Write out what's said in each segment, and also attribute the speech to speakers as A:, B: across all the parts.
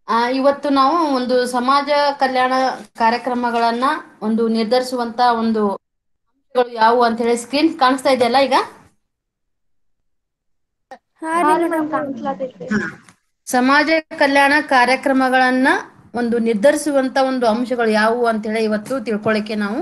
A: ಇವತ್ತು ನಾವು ಒಂದು ಸಮಾಜ ಕಲ್ಯಾಣ ಕಾರ್ಯಕ್ರಮಗಳನ್ನ ಒಂದು ನಿರ್ಧರಿಸುವಂತ ಒಂದು ಅಂಶಗಳು ಯಾವುವು ಅಂತ ಹೇಳಿ ಸ್ಕ್ರೀನ್ ಕಾಣಿಸ್ತಾ ಇದೆಯಲ್ಲ ಈಗ.
B: ಹಾ ರೀ ಮೇಡಮ್ ಕಾಣಿಸ್ಲಾತೈತಿ.
A: ಹಾ. ಸಮಾಜ ಕಲ್ಯಾಣ ಕಾರ್ಯಕ್ರಮಗಳನ್ನ ಒಂದು ನಿರ್ಧರಿಸುವಂತ ಒಂದು ಅಂಶಗಳು ಯಾವುವು ಅಂತ ಹೇಳಿ ಇವತ್ತು ತಿಳ್ಕೊಳ್ಳಿಕ್ಕೆ ನಾವು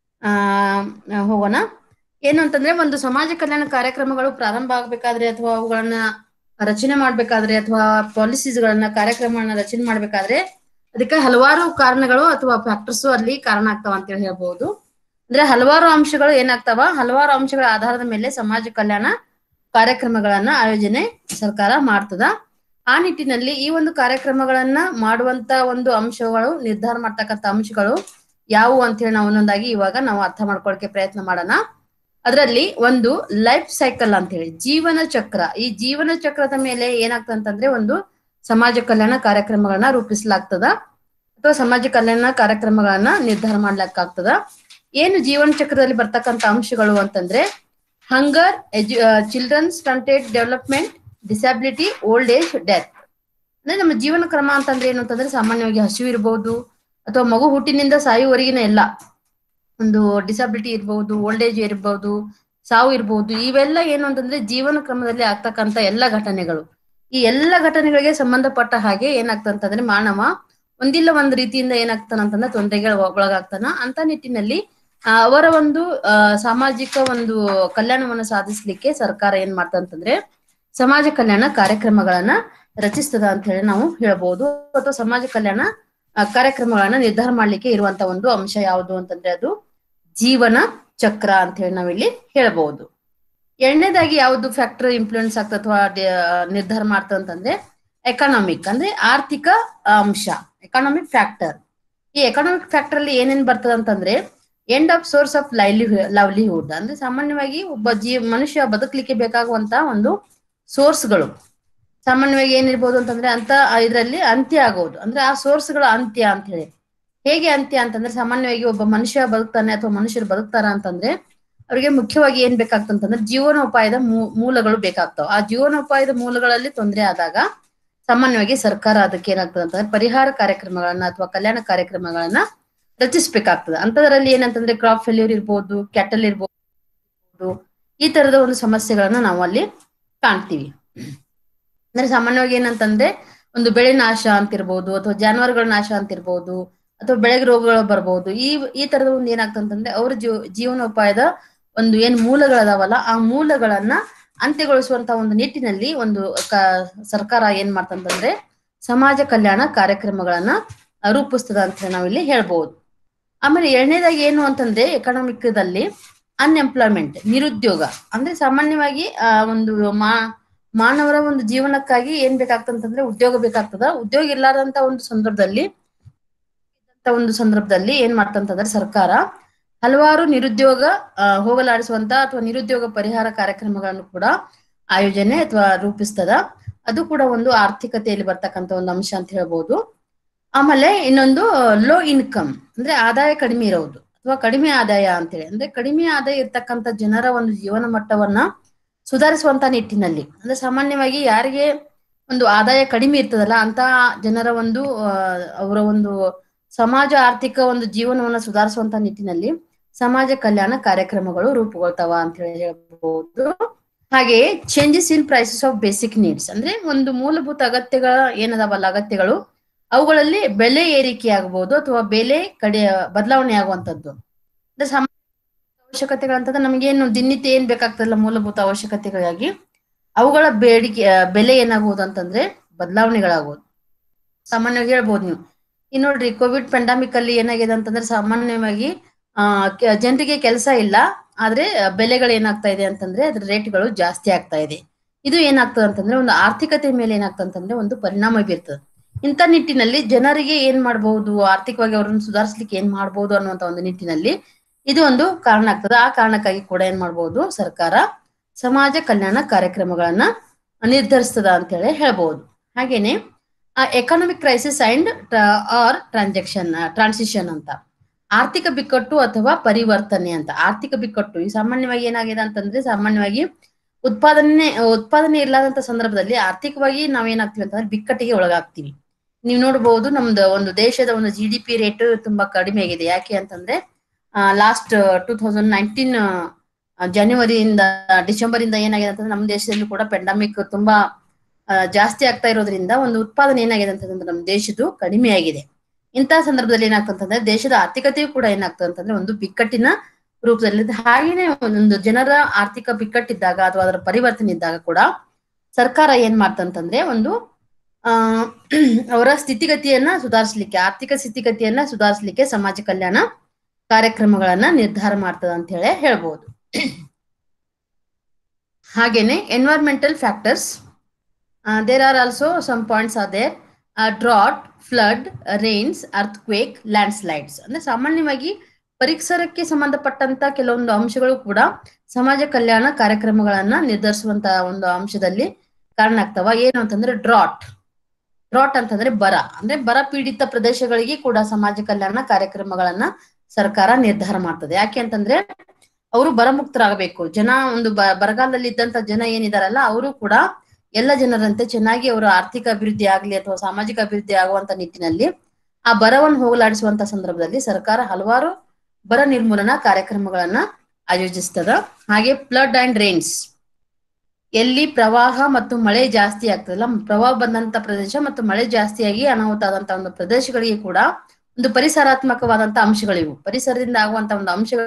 A: ಹೋಗೋಣ. ಏನು ಅಂತಂದ್ರೆ, ಒಂದು ಸಮಾಜ ಕಲ್ಯಾಣ ಕಾರ್ಯಕ್ರಮಗಳು ಪ್ರಾರಂಭ ಆಗ್ಬೇಕಾದ್ರೆ ಅಥವಾ ಅವುಗಳನ್ನ ರಚನೆ ಮಾಡ್ಬೇಕಾದ್ರೆ ಅಥವಾ ಪಾಲಿಸೀಸ್ಗಳನ್ನ ಕಾರ್ಯಕ್ರಮಗಳನ್ನ ರಚನೆ ಮಾಡ್ಬೇಕಾದ್ರೆ ಅದಕ್ಕೆ ಹಲವಾರು ಕಾರಣಗಳು ಅಥವಾ ಫ್ಯಾಕ್ಟರ್ಸ್ ಅಲ್ಲಿ ಕಾರಣ ಆಗ್ತಾವ ಅಂತ ಹೇಳಿ ಹೇಳ್ಬಹುದು. ಅಂದ್ರೆ ಹಲವಾರು ಅಂಶಗಳು ಏನಾಗ್ತಾವ, ಹಲವಾರು ಅಂಶಗಳ ಆಧಾರದ ಮೇಲೆ ಸಮಾಜ ಕಲ್ಯಾಣ ಕಾರ್ಯಕ್ರಮಗಳನ್ನ ಆಯೋಜನೆ ಸರ್ಕಾರ ಮಾಡ್ತದ. ಆ ನಿಟ್ಟಿನಲ್ಲಿ ಈ ಒಂದು ಕಾರ್ಯಕ್ರಮಗಳನ್ನ ಮಾಡುವಂತ ಒಂದು ಅಂಶಗಳು, ನಿರ್ಧಾರ ಮಾಡ್ತಕ್ಕಂಥ ಅಂಶಗಳು ಯಾವುವು ಅಂತ ಹೇಳಿ ನಾವು ಒಂದೊಂದಾಗಿ ಇವಾಗ ನಾವು ಅರ್ಥ ಮಾಡ್ಕೊಳಕ್ಕೆ ಪ್ರಯತ್ನ ಮಾಡೋಣ. ಅದರಲ್ಲಿ ಒಂದು ಲೈಫ್ ಸೈಕಲ್ ಅಂತ ಹೇಳಿ, ಜೀವನ ಚಕ್ರ. ಈ ಜೀವನ ಚಕ್ರದ ಮೇಲೆ ಏನಾಗ್ತದಂತಂದ್ರೆ ಒಂದು ಸಮಾಜ ಕಲ್ಯಾಣ ಕಾರ್ಯಕ್ರಮಗಳನ್ನ ರೂಪಿಸಲಾಗ್ತದ ಅಥವಾ ಸಮಾಜ ಕಲ್ಯಾಣ ಕಾರ್ಯಕ್ರಮಗಳನ್ನ ನಿರ್ಧಾರ ಮಾಡ್ಲಿಕ್ಕಾಗ್ತದ. ಏನು ಜೀವನ ಚಕ್ರದಲ್ಲಿ ಬರ್ತಕ್ಕಂಥ ಅಂಶಗಳು ಅಂತಂದ್ರೆ, hunger, children stunted development, disability, old age, death. ಅಂದ್ರೆ ನಮ್ಮ ಜೀವನ ಕ್ರಮ ಅಂತಂದ್ರೆ ಏನು ಅಂತಂದ್ರೆ, ಸಾಮಾನ್ಯವಾಗಿ ಹಸಿವು ಇರ್ಬಹುದು ಅಥವಾ ಮಗು ಹುಟ್ಟಿನಿಂದ ಸಾಯುವವರೆಗಿನ ಎಲ್ಲ ಒಂದು ಡಿಸಬಿಲಿಟಿ ಇರ್ಬಹುದು, ಓಲ್ಡ್ ಏಜ್ ಇರ್ಬಹುದು, ಸಾವು ಇರ್ಬಹುದು. ಇವೆಲ್ಲ ಏನು ಅಂತಂದ್ರೆ ಜೀವನ ಕ್ರಮದಲ್ಲಿ ಆಗ್ತಕ್ಕಂಥ ಎಲ್ಲ ಘಟನೆಗಳು. ಈ ಎಲ್ಲ ಘಟನೆಗಳಿಗೆ ಸಂಬಂಧಪಟ್ಟ ಹಾಗೆ ಏನಾಗ್ತಂತಂದ್ರೆ ಮಾನವ ಒಂದಿಲ್ಲ ಒಂದ್ ರೀತಿಯಿಂದ ಏನಾಗ್ತಾನಂತಂದ್ರೆ ತೊಂದರೆಗೆ ಒಳಗಾಗ್ತಾನ. ಅಂತ ನಿಟ್ಟಿನಲ್ಲಿ ಅವರ ಒಂದು ಸಾಮಾಜಿಕ ಒಂದು ಕಲ್ಯಾಣವನ್ನು ಸಾಧಿಸ್ಲಿಕ್ಕೆ ಸರ್ಕಾರ ಏನ್ ಮಾಡ್ತಂತಂದ್ರೆ ಸಮಾಜ ಕಲ್ಯಾಣ ಕಾರ್ಯಕ್ರಮಗಳನ್ನ ರಚಿಸ್ತದ ಅಂತ ಹೇಳಿ ನಾವು ಹೇಳ್ಬಹುದು. ಅಥವಾ ಸಮಾಜ ಕಲ್ಯಾಣ ಕಾರ್ಯಕ್ರಮಗಳನ್ನ ನಿರ್ಧಾರ ಮಾಡ್ಲಿಕ್ಕೆ ಇರುವಂತ ಒಂದು ಅಂಶ ಯಾವುದು ಅಂತಂದ್ರೆ ಅದು ಜೀವನ ಚಕ್ರ ಅಂತ ಹೇಳಿ ನಾವಿಲ್ಲಿ ಹೇಳ್ಬಹುದು. ಎರಡನೇದಾಗಿ ಯಾವ್ದು ಫ್ಯಾಕ್ಟರ್ ಇನ್ಫ್ಲೂಯೆನ್ಸ್ ಆಗ್ತದೆ ಅಥವಾ ನಿರ್ಧಾರ ಮಾಡ್ತದಂತಂದ್ರೆ ಎಕನಾಮಿಕ್, ಅಂದ್ರೆ ಆರ್ಥಿಕ ಅಂಶ, ಎಕನಾಮಿಕ್ ಫ್ಯಾಕ್ಟರ್. ಈ ಎಕನಾಮಿಕ್ ಫ್ಯಾಕ್ಟರ್ ಅಲ್ಲಿ ಏನೇನ್ ಬರ್ತದ ಅಂತಂದ್ರೆ end of source of livelihood, ಅಂದ್ರೆ ಸಾಮಾನ್ಯವಾಗಿ ಒಬ್ಬ ಮನುಷ್ಯ ಬದುಕಲಿಕ್ಕೆ ಬೇಕಾಗುವಂತ ಒಂದು ಸೋರ್ಸ್ಗಳು ಸಾಮಾನ್ಯವಾಗಿ ಏನಿರ್ಬೋದು ಅಂತಂದ್ರೆ ಅಂತ ಇದರಲ್ಲಿ ಅಂತ್ಯ ಆಗೋದು. ಅಂದ್ರೆ ಆ ಸೋರ್ಸ್ಗಳ ಅಂತ್ಯ ಅಂತ ಹೇಳಿ. ಹೇಗೆ ಅಂತ್ಯ ಅಂತಂದ್ರೆ, ಸಾಮಾನ್ಯವಾಗಿ ಒಬ್ಬ ಮನುಷ್ಯ ಬದುಕ್ತಾನೆ ಅಥವಾ ಮನುಷ್ಯರು ಬದುಕ್ತಾರ ಅಂತಂದ್ರೆ ಅವ್ರಿಗೆ ಮುಖ್ಯವಾಗಿ ಏನ್ ಬೇಕಾಗ್ತಂತಂದ್ರೆ ಜೀವನೋಪಾಯದ ಮೂಲಗಳು ಬೇಕಾಗ್ತಾವ. ಆ ಜೀವನೋಪಾಯದ ಮೂಲಗಳಲ್ಲಿ ತೊಂದರೆ ಆದಾಗ ಸಾಮಾನ್ಯವಾಗಿ ಸರ್ಕಾರ ಅದಕ್ಕೆ ಏನಾಗ್ತದೆ ಅಂತಂದ್ರೆ ಪರಿಹಾರ ಕಾರ್ಯಕ್ರಮಗಳನ್ನ ಅಥವಾ ಕಲ್ಯಾಣ ಕಾರ್ಯಕ್ರಮಗಳನ್ನ ರಚಿಸ್ಬೇಕಾಗ್ತದೆ. ಅಂತದ್ರಲ್ಲಿ ಏನಂತಂದ್ರೆ ಕ್ರಾಪ್ ಫೇಲ್ಯೂರ್ ಇರ್ಬೋದು, ಕ್ಯಾಟಲ್ ಇರ್ಬೋದು, ಈ ತರದ ಒಂದು ಸಮಸ್ಯೆಗಳನ್ನ ನಾವು ಅಲ್ಲಿ ಕಾಣ್ತೀವಿ. ಅಂದ್ರೆ ಸಾಮಾನ್ಯವಾಗಿ ಏನಂತಂದ್ರೆ ಒಂದು ಬೆಳೆ ನಾಶ ಅಂತಿರ್ಬೋದು ಅಥವಾ ಜಾನುವಾರುಗಳ ನಾಶ ಅಂತಿರ್ಬೋದು ಅಥವಾ ಬೆಳೆಗೆ ರೋಗಗಳು ಬರ್ಬೋದು. ಈ ತರದ ಒಂದು ಏನಾಗ್ತಂತಂದ್ರೆ ಅವ್ರ ಜೀವನೋಪಾಯದ ಒಂದು ಏನ್ ಮೂಲಗಳದಾವಲ್ಲ ಆ ಮೂಲಗಳನ್ನ ಅಂತ್ಯಗೊಳಿಸುವಂತ ಒಂದು ನಿಟ್ಟಿನಲ್ಲಿ ಒಂದು ಸರ್ಕಾರ ಏನ್ ಮಾಡ್ತಂತಂದ್ರೆ ಸಮಾಜ ಕಲ್ಯಾಣ ಕಾರ್ಯಕ್ರಮಗಳನ್ನ ರೂಪಿಸ್ತದ ಅಂತ ನಾವಿಲ್ಲಿ ಹೇಳ್ಬಹುದು. ಆಮೇಲೆ ಎರಡನೇದಾಗಿ ಏನು ಅಂತಂದ್ರೆ ಎಕನಾಮಿಕ್ ದಲ್ಲಿ ಅನ್ಎಂಪ್ಲಾಯ್ಮೆಂಟ್, ನಿರುದ್ಯೋಗ. ಅಂದ್ರೆ ಸಾಮಾನ್ಯವಾಗಿ ಒಂದು ಮಾನವರ ಒಂದು ಜೀವನಕ್ಕಾಗಿ ಏನ್ ಬೇಕಾಗ್ತಂತಂದ್ರೆ ಉದ್ಯೋಗ ಬೇಕಾಗ್ತದ. ಉದ್ಯೋಗ ಇರ್ಲಾರ್ದಂತ ಒಂದು ಸಂದರ್ಭದಲ್ಲಿ ಏನ್ ಮಾಡ್ತಂತಂದ್ರೆ ಸರ್ಕಾರ ಹಲವಾರು ನಿರುದ್ಯೋಗ ಹೋಗಲಾಡಿಸುವಂತ ಅಥವಾ ನಿರುದ್ಯೋಗ ಪರಿಹಾರ ಕಾರ್ಯಕ್ರಮಗಳನ್ನು ಕೂಡ ಆಯೋಜನೆ ಅಥವಾ ರೂಪಿಸ್ತದ. ಅದು ಕೂಡ ಒಂದು ಆರ್ಥಿಕತೆಯಲ್ಲಿ ಬರ್ತಕ್ಕಂಥ ಒಂದು ಅಂಶ ಅಂತ ಹೇಳ್ಬೋದು. ಆಮೇಲೆ ಇನ್ನೊಂದು ಲೋ ಇನ್ಕಮ್, ಅಂದ್ರೆ ಆದಾಯ ಕಡಿಮೆ ಇರೋದು ಅಥವಾ ಕಡಿಮೆ ಆದಾಯ ಅಂತೇಳಿ. ಅಂದ್ರೆ ಕಡಿಮೆ ಆದಾಯ ಇರ್ತಕ್ಕಂಥ ಜನರ ಒಂದು ಜೀವನ ಮಟ್ಟವನ್ನ ಸುಧಾರಿಸುವಂತ ನಿಟ್ಟಿನಲ್ಲಿ, ಅಂದ್ರೆ ಸಾಮಾನ್ಯವಾಗಿ ಯಾರಿಗೆ ಒಂದು ಆದಾಯ ಕಡಿಮೆ ಇರ್ತದಲ್ಲ ಅಂತ ಜನರ ಒಂದು ಅವರ ಒಂದು ಸಮಾಜ ಆರ್ಥಿಕ ಒಂದು ಜೀವನವನ್ನ ಸುಧಾರಿಸುವಂತ ನಿಟ್ಟಿನಲ್ಲಿ ಸಮಾಜ ಕಲ್ಯಾಣ ಕಾರ್ಯಕ್ರಮಗಳು ರೂಪುಗೊಳ್ತಾವ ಅಂತ ಹೇಳಿ ಹೇಳ್ಬಹುದು. ಹಾಗೆಯೇ changes in prices of basic needs, ಅಂದ್ರೆ ಒಂದು ಮೂಲಭೂತ ಅಗತ್ಯಗಳ ಏನದಾವಲ್ಲ ಅಗತ್ಯಗಳು, ಅವುಗಳಲ್ಲಿ ಬೆಲೆ ಏರಿಕೆ ಆಗಬಹುದು ಅಥವಾ ಬೆಲೆ ಬದಲಾವಣೆ ಆಗುವಂತದ್ದು. ಅಂದ್ರೆ ಅವಶ್ಯಕತೆಗಳಂತಂದ್ರೆ ನಮಗೇನು ದಿನನಿತ್ಯ ಏನ್ ಬೇಕಾಗ್ತದಲ್ಲ ಮೂಲಭೂತ ಅವಶ್ಯಕತೆಗಳಾಗಿ ಅವುಗಳ ಬೇಡಿಕೆ ಬೆಲೆ ಏನಾಗುವುದು ಅಂತಂದ್ರೆ ಬದಲಾವಣೆಗಳಾಗುವುದು. ಸಾಮಾನ್ಯವಾಗಿ ಹೇಳ್ಬೋದು ನೀವು. ಈ ನೋಡ್ರಿ, ಕೋವಿಡ್ ಪೆಂಡಮಿಕ್ ಅಲ್ಲಿ ಏನಾಗಿದೆ ಅಂತಂದ್ರೆ ಸಾಮಾನ್ಯವಾಗಿ ಜನರಿಗೆ ಕೆಲಸ ಇಲ್ಲ, ಆದ್ರೆ ಬೆಲೆಗಳು ಏನಾಗ್ತಾ ಇದೆ ಅಂತಂದ್ರೆ ಅದ್ರ ರೇಟ್ಗಳು ಜಾಸ್ತಿ ಆಗ್ತಾ ಇದೆ. ಇದು ಏನಾಗ್ತದೆ ಅಂತಂದ್ರೆ ಒಂದು ಆರ್ಥಿಕತೆ ಮೇಲೆ ಏನಾಗ್ತಂತಂದ್ರೆ ಒಂದು ಪರಿಣಾಮ ಬೀರ್ತದೆ. ಇಂಥ ನಿಟ್ಟಿನಲ್ಲಿ ಜನರಿಗೆ ಏನ್ ಮಾಡ್ಬಹುದು, ಆರ್ಥಿಕವಾಗಿ ಅವ್ರನ್ನ ಸುಧಾರಿಸ್ಲಿಕ್ಕೆ ಏನ್ ಮಾಡ್ಬೋದು ಅನ್ನುವಂತ ಒಂದು ನಿಟ್ಟಿನಲ್ಲಿ ಇದು ಒಂದು ಕಾರಣ ಆಗ್ತದೆ. ಆ ಕಾರಣಕ್ಕಾಗಿ ಕೂಡ ಏನ್ ಮಾಡ್ಬೋದು, ಸರ್ಕಾರ ಸಮಾಜ ಕಲ್ಯಾಣ ಕಾರ್ಯಕ್ರಮಗಳನ್ನ ನಿರ್ಧರಿಸ್ತದ ಅಂತ ಹೇಳಿ ಹೇಳ್ಬಹುದು. ಹಾಗೇನೆ economic crisis and or transition ಅಂತ, ಆರ್ಥಿಕ ಬಿಕ್ಕಟ್ಟು ಅಥವಾ ಪರಿವರ್ತನೆ ಅಂತ. ಆರ್ಥಿಕ ಬಿಕ್ಕಟ್ಟು ಈ ಸಾಮಾನ್ಯವಾಗಿ ಏನಾಗಿದೆ ಅಂತಂದ್ರೆ ಸಾಮಾನ್ಯವಾಗಿ ಉತ್ಪಾದನೆ ಇರ್ಲಾದಂತ ಸಂದರ್ಭದಲ್ಲಿ ಆರ್ಥಿಕವಾಗಿ ನಾವೇನಾಗ್ತೀವಿ ಅಂತಂದ್ರೆ ಬಿಕ್ಕಟ್ಟಿಗೆ ಒಳಗಾಗ್ತೀವಿ. ನೀವು ನೋಡಬಹುದು ನಮ್ದು ಒಂದು ದೇಶದ ಒಂದು GDP ರೇಟ್ ತುಂಬಾ ಕಡಿಮೆ ಆಗಿದೆ. ಯಾಕೆ ಅಂತಂದ್ರೆ ಲಾಸ್ಟ್ 2019 ಜನವರಿಯಿಂದ ಡಿಸೆಂಬರ್ ಇಂದ ಏನಾಗಿದೆ ಅಂತಂದ್ರೆ ನಮ್ಮ ದೇಶದಲ್ಲೂ ಕೂಡ ಪೆಂಡಮಿಕ್ ತುಂಬಾ ಜಾಸ್ತಿ ಆಗ್ತಾ ಇರೋದ್ರಿಂದ ಒಂದು ಉತ್ಪಾದನೆ ಏನಾಗಿದೆ ಅಂತಂದ್ರೆ ನಮ್ಮ ದೇಶದ್ದು ಕಡಿಮೆ ಆಗಿದೆ. ಇಂತಹ ಸಂದರ್ಭದಲ್ಲಿ ಏನಾಗ್ತಂತಂದ್ರೆ ದೇಶದ ಆರ್ಥಿಕತೆಯು ಕೂಡ ಏನಾಗ್ತದೆ ಅಂತಂದ್ರೆ ಒಂದು ಬಿಕ್ಕಟ್ಟಿನ ರೂಪದಲ್ಲಿ. ಹಾಗೇನೆ ಒಂದು ಜನರ ಆರ್ಥಿಕ ಬಿಕ್ಕಟ್ಟಿದ್ದಾಗ ಅಥವಾ ಅದರ ಪರಿವರ್ತನೆ ಇದ್ದಾಗ ಕೂಡ ಸರ್ಕಾರ ಏನ್ ಮಾಡ್ತಂತಂದ್ರೆ ಒಂದು ಆ ಅವರ ಸ್ಥಿತಿಗತಿಯನ್ನ ಸುಧಾರಿಸಲಿಕ್ಕೆ, ಆರ್ಥಿಕ ಸ್ಥಿತಿಗತಿಯನ್ನ ಸುಧಾರಿಸಲಿಕ್ಕೆ ಸಮಾಜ ಕಲ್ಯಾಣ ಕಾರ್ಯಕ್ರಮಗಳನ್ನ ನಿರ್ಧಾರ ಮಾಡ್ತದ ಅಂತ ಹೇಳಿ ಹೇಳ್ಬೋದು. ಹಾಗೇನೆ environmental factors, there are also some points are there. Drought, flood, rains, earthquake, landslides. ಅಂದ್ರೆ ಸಾಮಾನ್ಯವಾಗಿ ಪರಿಸರಕ್ಕೆ ಸಂಬಂಧಪಟ್ಟಂತ ಕೆಲವೊಂದು ಅಂಶಗಳು ಕೂಡ ಸಮಾಜ ಕಲ್ಯಾಣ ಕಾರ್ಯಕ್ರಮಗಳನ್ನ ನಿರ್ಧರಿಸುವಂತ ಒಂದು ಅಂಶದಲ್ಲಿ ಕಾರಣ ಆಗ್ತಾವ. ಏನು ಅಂತಂದ್ರೆ ಡ್ರಾಟ್ ಅಂತಂದ್ರೆ ಬರ, ಅಂದ್ರೆ ಬರ ಪೀಡಿತ ಪ್ರದೇಶಗಳಿಗೆ ಕೂಡ ಸಮಾಜ ಕಲ್ಯಾಣ ಕಾರ್ಯಕ್ರಮಗಳನ್ನ ಸರ್ಕಾರ ನಿರ್ಧಾರ ಮಾಡ್ತದೆ. ಯಾಕೆ ಅಂತಂದ್ರೆ ಅವರು ಬರಮುಕ್ತರಾಗಬೇಕು. ಜನ ಒಂದು ಬರಗಾಲದಲ್ಲಿ ಇದ್ದಂತ ಜನ ಏನಿದಾರಲ್ಲ ಅವರು ಕೂಡ ಎಲ್ಲ ಜನರಂತೆ ಚೆನ್ನಾಗಿ ಅವರ ಆರ್ಥಿಕ ಅಭಿವೃದ್ಧಿ ಆಗ್ಲಿ ಅಥವಾ ಸಾಮಾಜಿಕ ಅಭಿವೃದ್ಧಿ ಆಗುವಂತ ನಿಟ್ಟಿನಲ್ಲಿ ಆ ಬರವನ್ನು ಹೋಗಲಾಡಿಸುವಂತ ಸಂದರ್ಭದಲ್ಲಿ ಸರ್ಕಾರ ಹಲವಾರು ಬರ ನಿರ್ಮೂಲನಾ ಕಾರ್ಯಕ್ರಮಗಳನ್ನ ಆಯೋಜಿಸ್ತದ. ಹಾಗೆ ಫ್ಲಡ್ ಅಂಡ್ ರೈನ್ಸ್, ಎಲ್ಲಿ ಪ್ರವಾಹ ಮತ್ತು ಮಳೆ ಜಾಸ್ತಿ ಆಗ್ತದಲ್ಲ, ಪ್ರವಾಹ ಬಂದಂತ ಪ್ರದೇಶ ಮತ್ತು ಮಳೆ ಜಾಸ್ತಿಯಾಗಿ ಅನಾಹುತ ಆದಂತ ಒಂದು ಪ್ರದೇಶಗಳಿಗೆ ಕೂಡ ಒಂದು ಪರಿಸರಾತ್ಮಕವಾದಂತ ಅಂಶಗಳಿವು. ಪರಿಸರದಿಂದ ಆಗುವಂತ ಒಂದು ಅಂಶಗಳು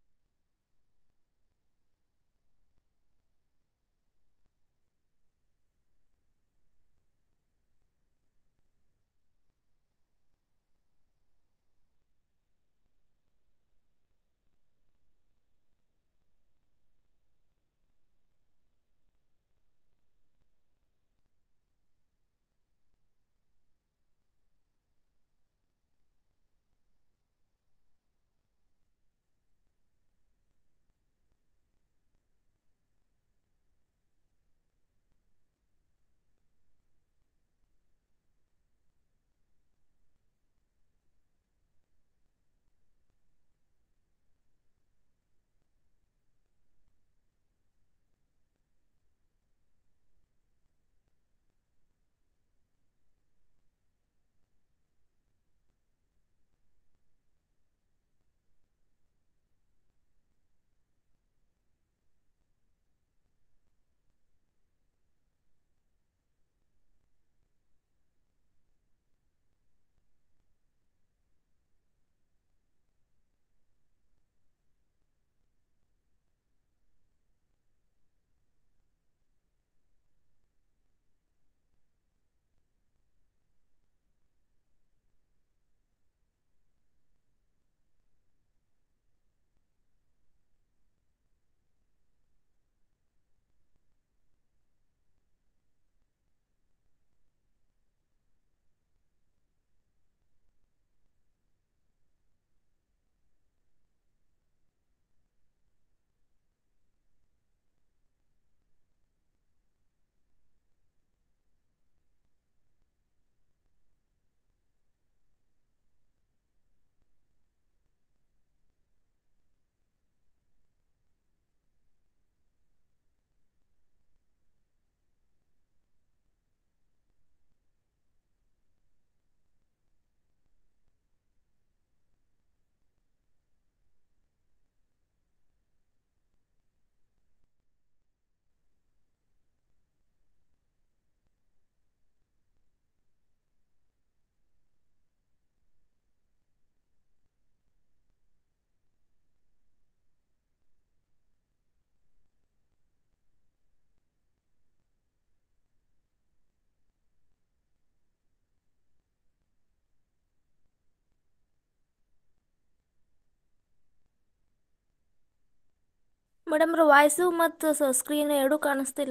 B: ಮೇಡಮ್ ವಾಯ್ಸು ಮತ್ತು ಸ್ಕ್ರೀನ್ ಎರಡೂ ಕಾಣಿಸ್ತಿಲ್ಲ.